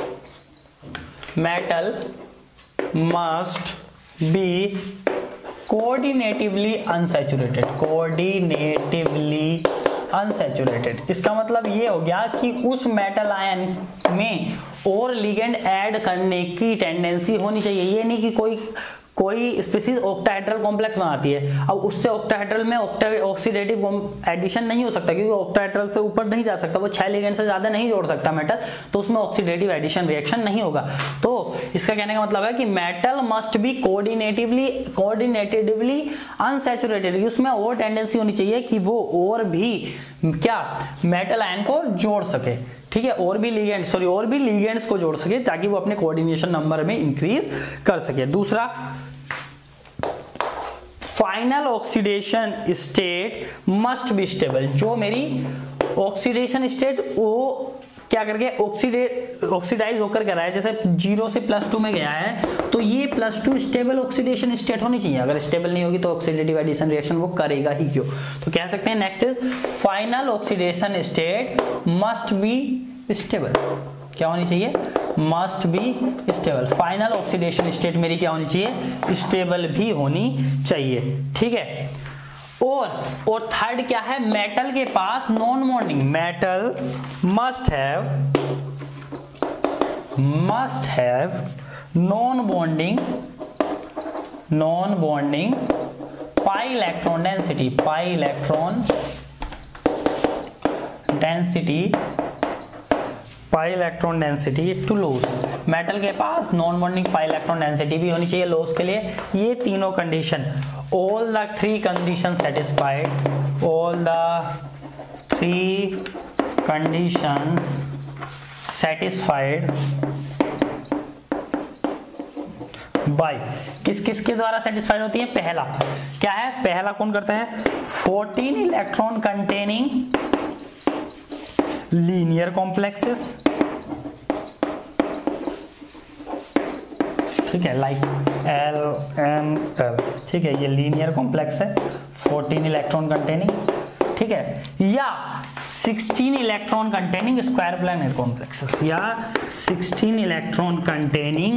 metal must be coordinatively unsaturated coordinatively unsaturated. इसका मतलब ये हो गया कि उस मेटल आयन में और लिगेंड ऐड करने की टेंडेंसी होनी चाहिए। ये नहीं कि कोई कोई स्पीशीज ऑक्टाहेड्रल कॉम्प्लेक्स बनाती है, अब उससे ऑक्टाहेड्रल में ऑक्सीडेटिव एडिशन नहीं हो सकता क्योंकि ऑक्टाहेड्रल से ऊपर नहीं जा सकता, वो छह लिगेंड से ज्यादा नहीं जोड़ सकता मेटल, तो उसमें ऑक्सीडेटिव एडिशन रिएक्शन नहीं होगा। तो इसका कहने का मतलब है कि metal must be coordinatively coordinatively unsaturated, उसमें और टेंडेंसी होनी चाहिए कि वो और भी क्या मेटल आयन को जोड़ सके, ठीक है, और भी लिगेंड सॉरी और भी लिगेंड्स को जोड़ सके ताकि वो अपने कोऑर्डिनेशन नंबर में इंक्रीज कर सके। दूसरा, final oxidation state must be stable. जो मेरी ऑक्सीडेशन स्टेट वो क्या करके ऑक्सीडेट ऑक्सीडाइज होकर कर रहा है, जैसे जीरो से प्लस टू में गया है तो ये plus two stable oxidation state होनी चाहिए। अगर स्टेबल नहीं होगी तो ऑक्सीडेटिव एडिशन रिएक्शन वो करेगा ही क्यों। तो कह सकते हैं next is final oxidation state must be stable. क्या होनी चाहिए? Must be stable. Final oxidation state मेरी क्या होनी चाहिए? स्टेबल भी होनी चाहिए, ठीक है। और और थर्ड क्या है? मेटल के पास non bonding metal must have must have non bonding non bonding pi electron density pi electron density pi electron density to lose. Metal के पास non bonding pi electron density भी होनी चाहिए लॉस के लिए। ये तीनों condition, all the three condition satisfied all the three conditions satisfied by किस किस के द्वारा सेटिस्फाइड होती है? पहला क्या है? पहला कौन करता है? Fourteen electron containing linear complexes, ठीक है, लाइक एल एम एल, ठीक है, ये लीनियर कॉम्प्लेक्स है फोर्टीन इलेक्ट्रॉन कंटेनिंग, ठीक है, या sixteen electron containing square planar complexes या sixteen electron containing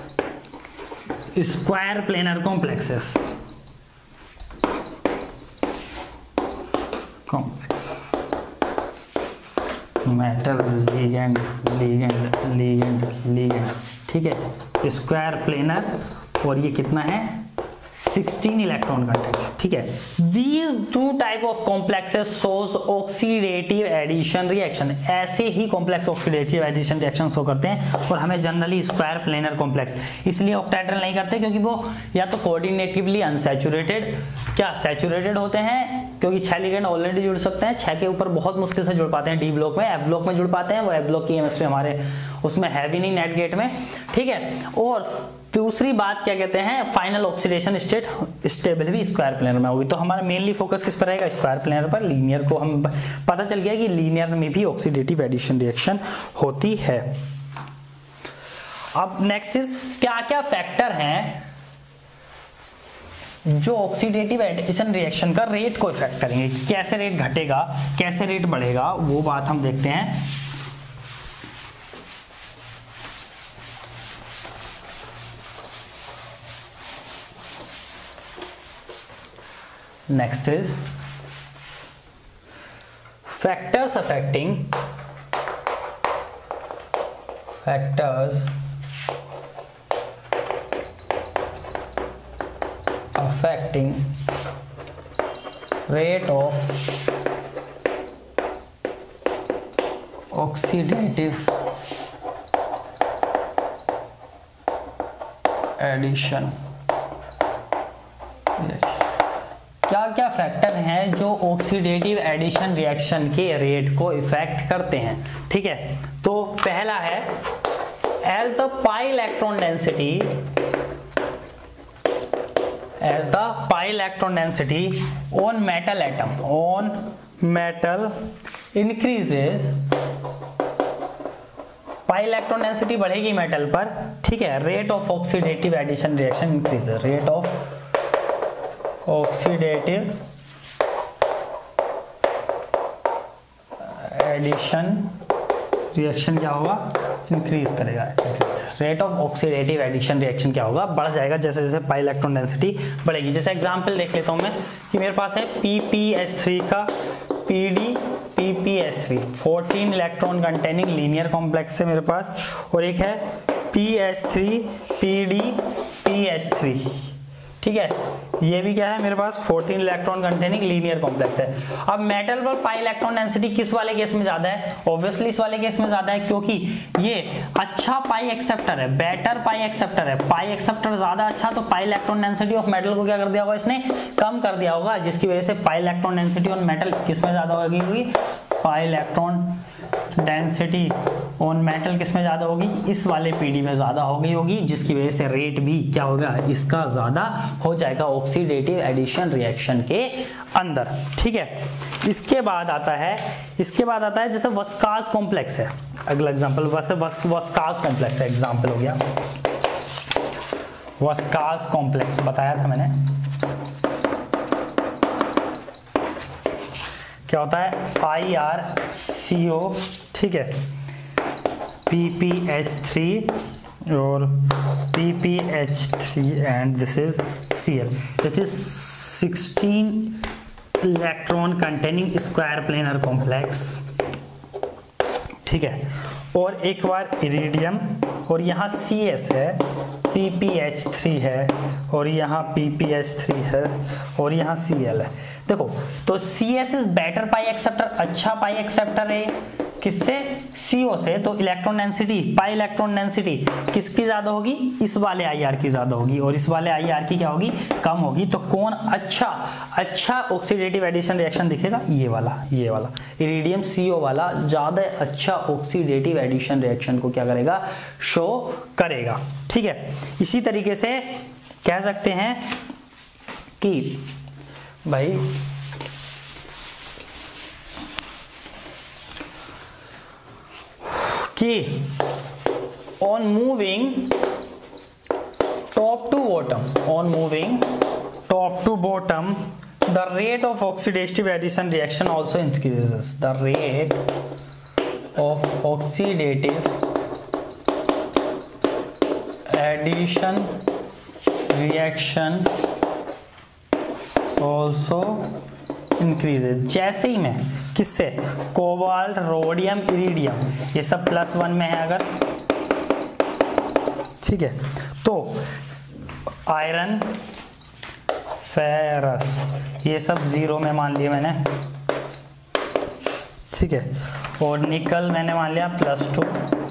square planar complexes complexes metal ligand ligand ligand ligand, ठीक है, स्क्वायर प्लेनर, और ये कितना है? सिक्सटीन इलेक्ट्रॉन कंटेंट, ठीक है। These two type of complexes shows oxidative addition reaction. ऐसे ही complex oxidative addition reaction show करते हैं और हमें जनरली स्क्वायर प्लेनर कॉम्प्लेक्स इसलिए ऑक्टाहेड्रल नहीं करते क्योंकि वो या तो कोऑर्डिनेटिवली अनसैचुरेटेड क्या सैचुरेटेड होते हैं क्योंकि छह लिगेंड ऑलरेडी जुड़ सकते हैं, छह के ऊपर बहुत मुश्किल से जुड़ पाते हैं डी ब्लॉक में, एफ ब्लॉक में जुड़ पाते हैं, वो एफ ब्लॉक की केमिस्ट्री हमारे उसमें है भी नहीं नेट गेट में, ठीक है। और दूसरी बात क्या कहते हैं? फाइनल ऑक्सीडेशन स्टेट स्टेबल भी स्क्वायर प्लेनर में होगी। तो हमारा मेनली फोकस किस पर रहेगा? स्क्वायर प्लेनर पर। लीनियर को हम पता चल गया कि लीनियर में भी ऑक्सीडेटिव एडिशन रिएक्शन होती है। अब नेक्स्ट इज क्या क्या फैक्टर हैं जो ऑक्सीडेटिव एडिशन रिएक्शन का रेट को इफेक्ट करेंगे, कैसे रेट घटेगा कैसे रेट बढ़ेगा, वो बात हम देखते हैं। Next is factors affecting factors affecting rate of oxidative addition reaction। क्या क्या फैक्टर हैं जो ऑक्सीडेटिव एडिशन रिएक्शन के रेट को इफेक्ट करते हैं, ठीक है। तो पहला है as the pi electron density as the pi electron density on metal atom on metal increases, pi electron density बढ़ेगी मेटल पर, ठीक है, rate of oxidative addition reaction increases, rate of oxidative addition reaction क्या होगा, increase करेगा, rate of oxidative addition reaction क्या होगा, बढ़ जाएगा जैसे जैसे पाई इलेक्ट्रॉन डेंसिटी बढ़ेगी। जैसे एग्जांपल देख लेता हूं मैं कि मेरे पास है पी पी एच थ्री का P D P P H three, fourteen electron containing linear complex है मेरे पास, और एक है P H three P D P H three, ठीक है, ये भी क्या है मेरे पास fourteen electron containing linear complex है। अब मेटल पर पाई इलेक्ट्रॉन डेंसिटी किस वाले केस में ज्यादा है, ऑब्वियसली इस वाले केस में ज्यादा है, क्योंकि ये अच्छा पाई एक्सेप्टर है, बेटर पाई एक्सेप्टर है, पाई एक्सेप्टर ज्यादा अच्छा, तो pi electron density of metal को क्या कर दिया होगा, इसने कम कर दिया होगा, जिसकी वजह से pi electron density on metal किस में ज्यादा होगी, pi electron density on metal किस में ज्यादा होगी, इस वाले पीडी में ज्यादा हो गई होगी, जिसकी वजह से रेट भी क्या होगा, इसका ज्यादा हो जाएगा ऑक्सीडेटिव एडिशन रिएक्शन के अंदर, ठीक है। इसके बाद आता है इसके बाद आता है जैसे वस्कास कॉम्प्लेक्स है, अगला एग्जांपल वैसे वस, वस्कास कॉम्प्लेक्स है, एग्जांपल हो गया वस्कास कॉम्प्लेक्स, बताया था मैंने क्या होता है, आई आर सी ओ, ठीक है, पी पी एच थ्री और P P H three and this is C L, this is sixteen electron containing square planar complex, ठीक है, और एक बार इरिडियम, और यहाँ सी एस है, पी पी एच थ्री है, और यहाँ पी पी एच थ्री है, और यहाँ सी एल है। देखो तो C S is better pi acceptor, अच्छा पाई एक्सेप्टर है, किससे, सी ओ से, तो electron density, pi electron density किसकी ज्यादा होगी, इस वाले आई आर की ज्यादा होगी, और इस वाले आई आर की क्या होगी, कम होगी। तो कौन अच्छा अच्छा ऑक्सीडेटिव एडिशन रिएक्शन दिखेगा, ये वाला ये वाला इरिडियम सी ओ वाला ज्यादा अच्छा ऑक्सीडेटिव एडिशन रिएक्शन को क्या करेगा, शो करेगा, ठीक है। इसी तरीके से कह सकते हैं कि भाई कि on moving top to bottom, on moving top to bottom, the rate of oxidative addition reaction also increases. The rate of oxidative addition reaction also increases. जैसे ही मैं किससे, कोबाल्ट, रोडियम, इरिडियम, ये सब प्लस वन में है अगर, ठीक है, तो आयरन, फेरस, ये सब जीरो में मान लिया मैंने, ठीक है, और निकल मैंने मान लिया प्लस टू,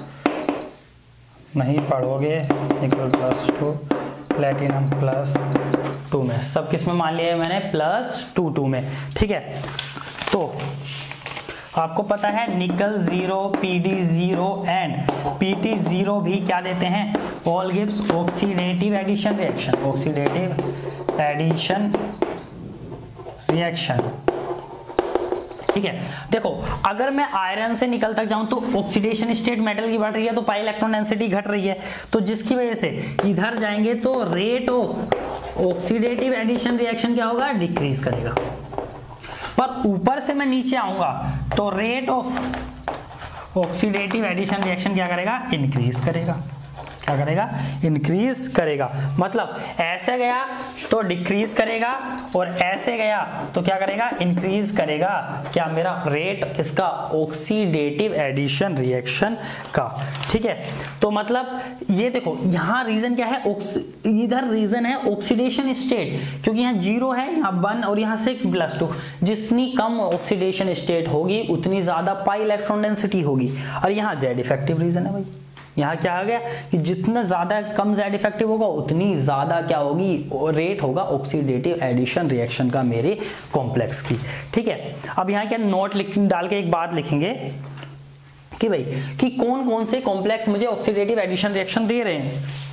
नहीं पढ़ोगे, nickel plus two, platinum plus two में, सब किस में मान लिया है मैंने, प्लस टू टू में, ठीक है। तो आपको पता है nickel zero, Pd zero and Pt zero भी क्या देते हैं, all gives oxidative addition reaction, oxidative addition reaction, ठीक है। देखो अगर मैं आयरन से निकल तक जाऊं तो ऑक्सीडेशन स्टेट मेटल की बढ़ रही है, तो पाई इलेक्ट्रॉन डेंसिटी घट रही है, तो जिसकी वजह से इधर जाएंगे तो rate of oxidative addition reaction क्या होगा, डिक्रीज करेगा। पर ऊपर से मैं नीचे आऊंगा तो rate of oxidative addition reaction क्या करेगा, इंक्रीज करेगा, क्या करेगा, इंक्रीज करेगा। मतलब ऐसे गया तो डिक्रीज करेगा, और ऐसे गया तो क्या करेगा, इंक्रीज करेगा, क्या मेरा रेट किसका, ऑक्सीडेटिव एडिशन रिएक्शन का, ठीक है। तो मतलब ये देखो यहाँ रीजन क्या है, इधर रीजन है ऑक्सीडेशन स्टेट, क्योंकि यहाँ जीरो है, यहाँ वन और यहाँ से प्लस टू, जितनी कम ऑक्सीडेशन स्टेट होगी उतनी ज्यादा पाई इलेक्ट्रॉन डेंसिटी होगी, और यहाँ जेड इफेक्टिव रीजन है भाई, यहाँ क्या आ गया कि जितना ज्यादा कम जेड इफेक्टिव होगा उतनी ज्यादा क्या होगी, रेट होगा ऑक्सीडेटिव एडिशन रिएक्शन का मेरे कॉम्प्लेक्स की, ठीक है। अब यहाँ क्या नोट लिख डाल के एक बात लिखेंगे कि भाई कि कौन कौन से कॉम्प्लेक्स मुझे ऑक्सीडेटिव एडिशन रिएक्शन दे रहे हैं,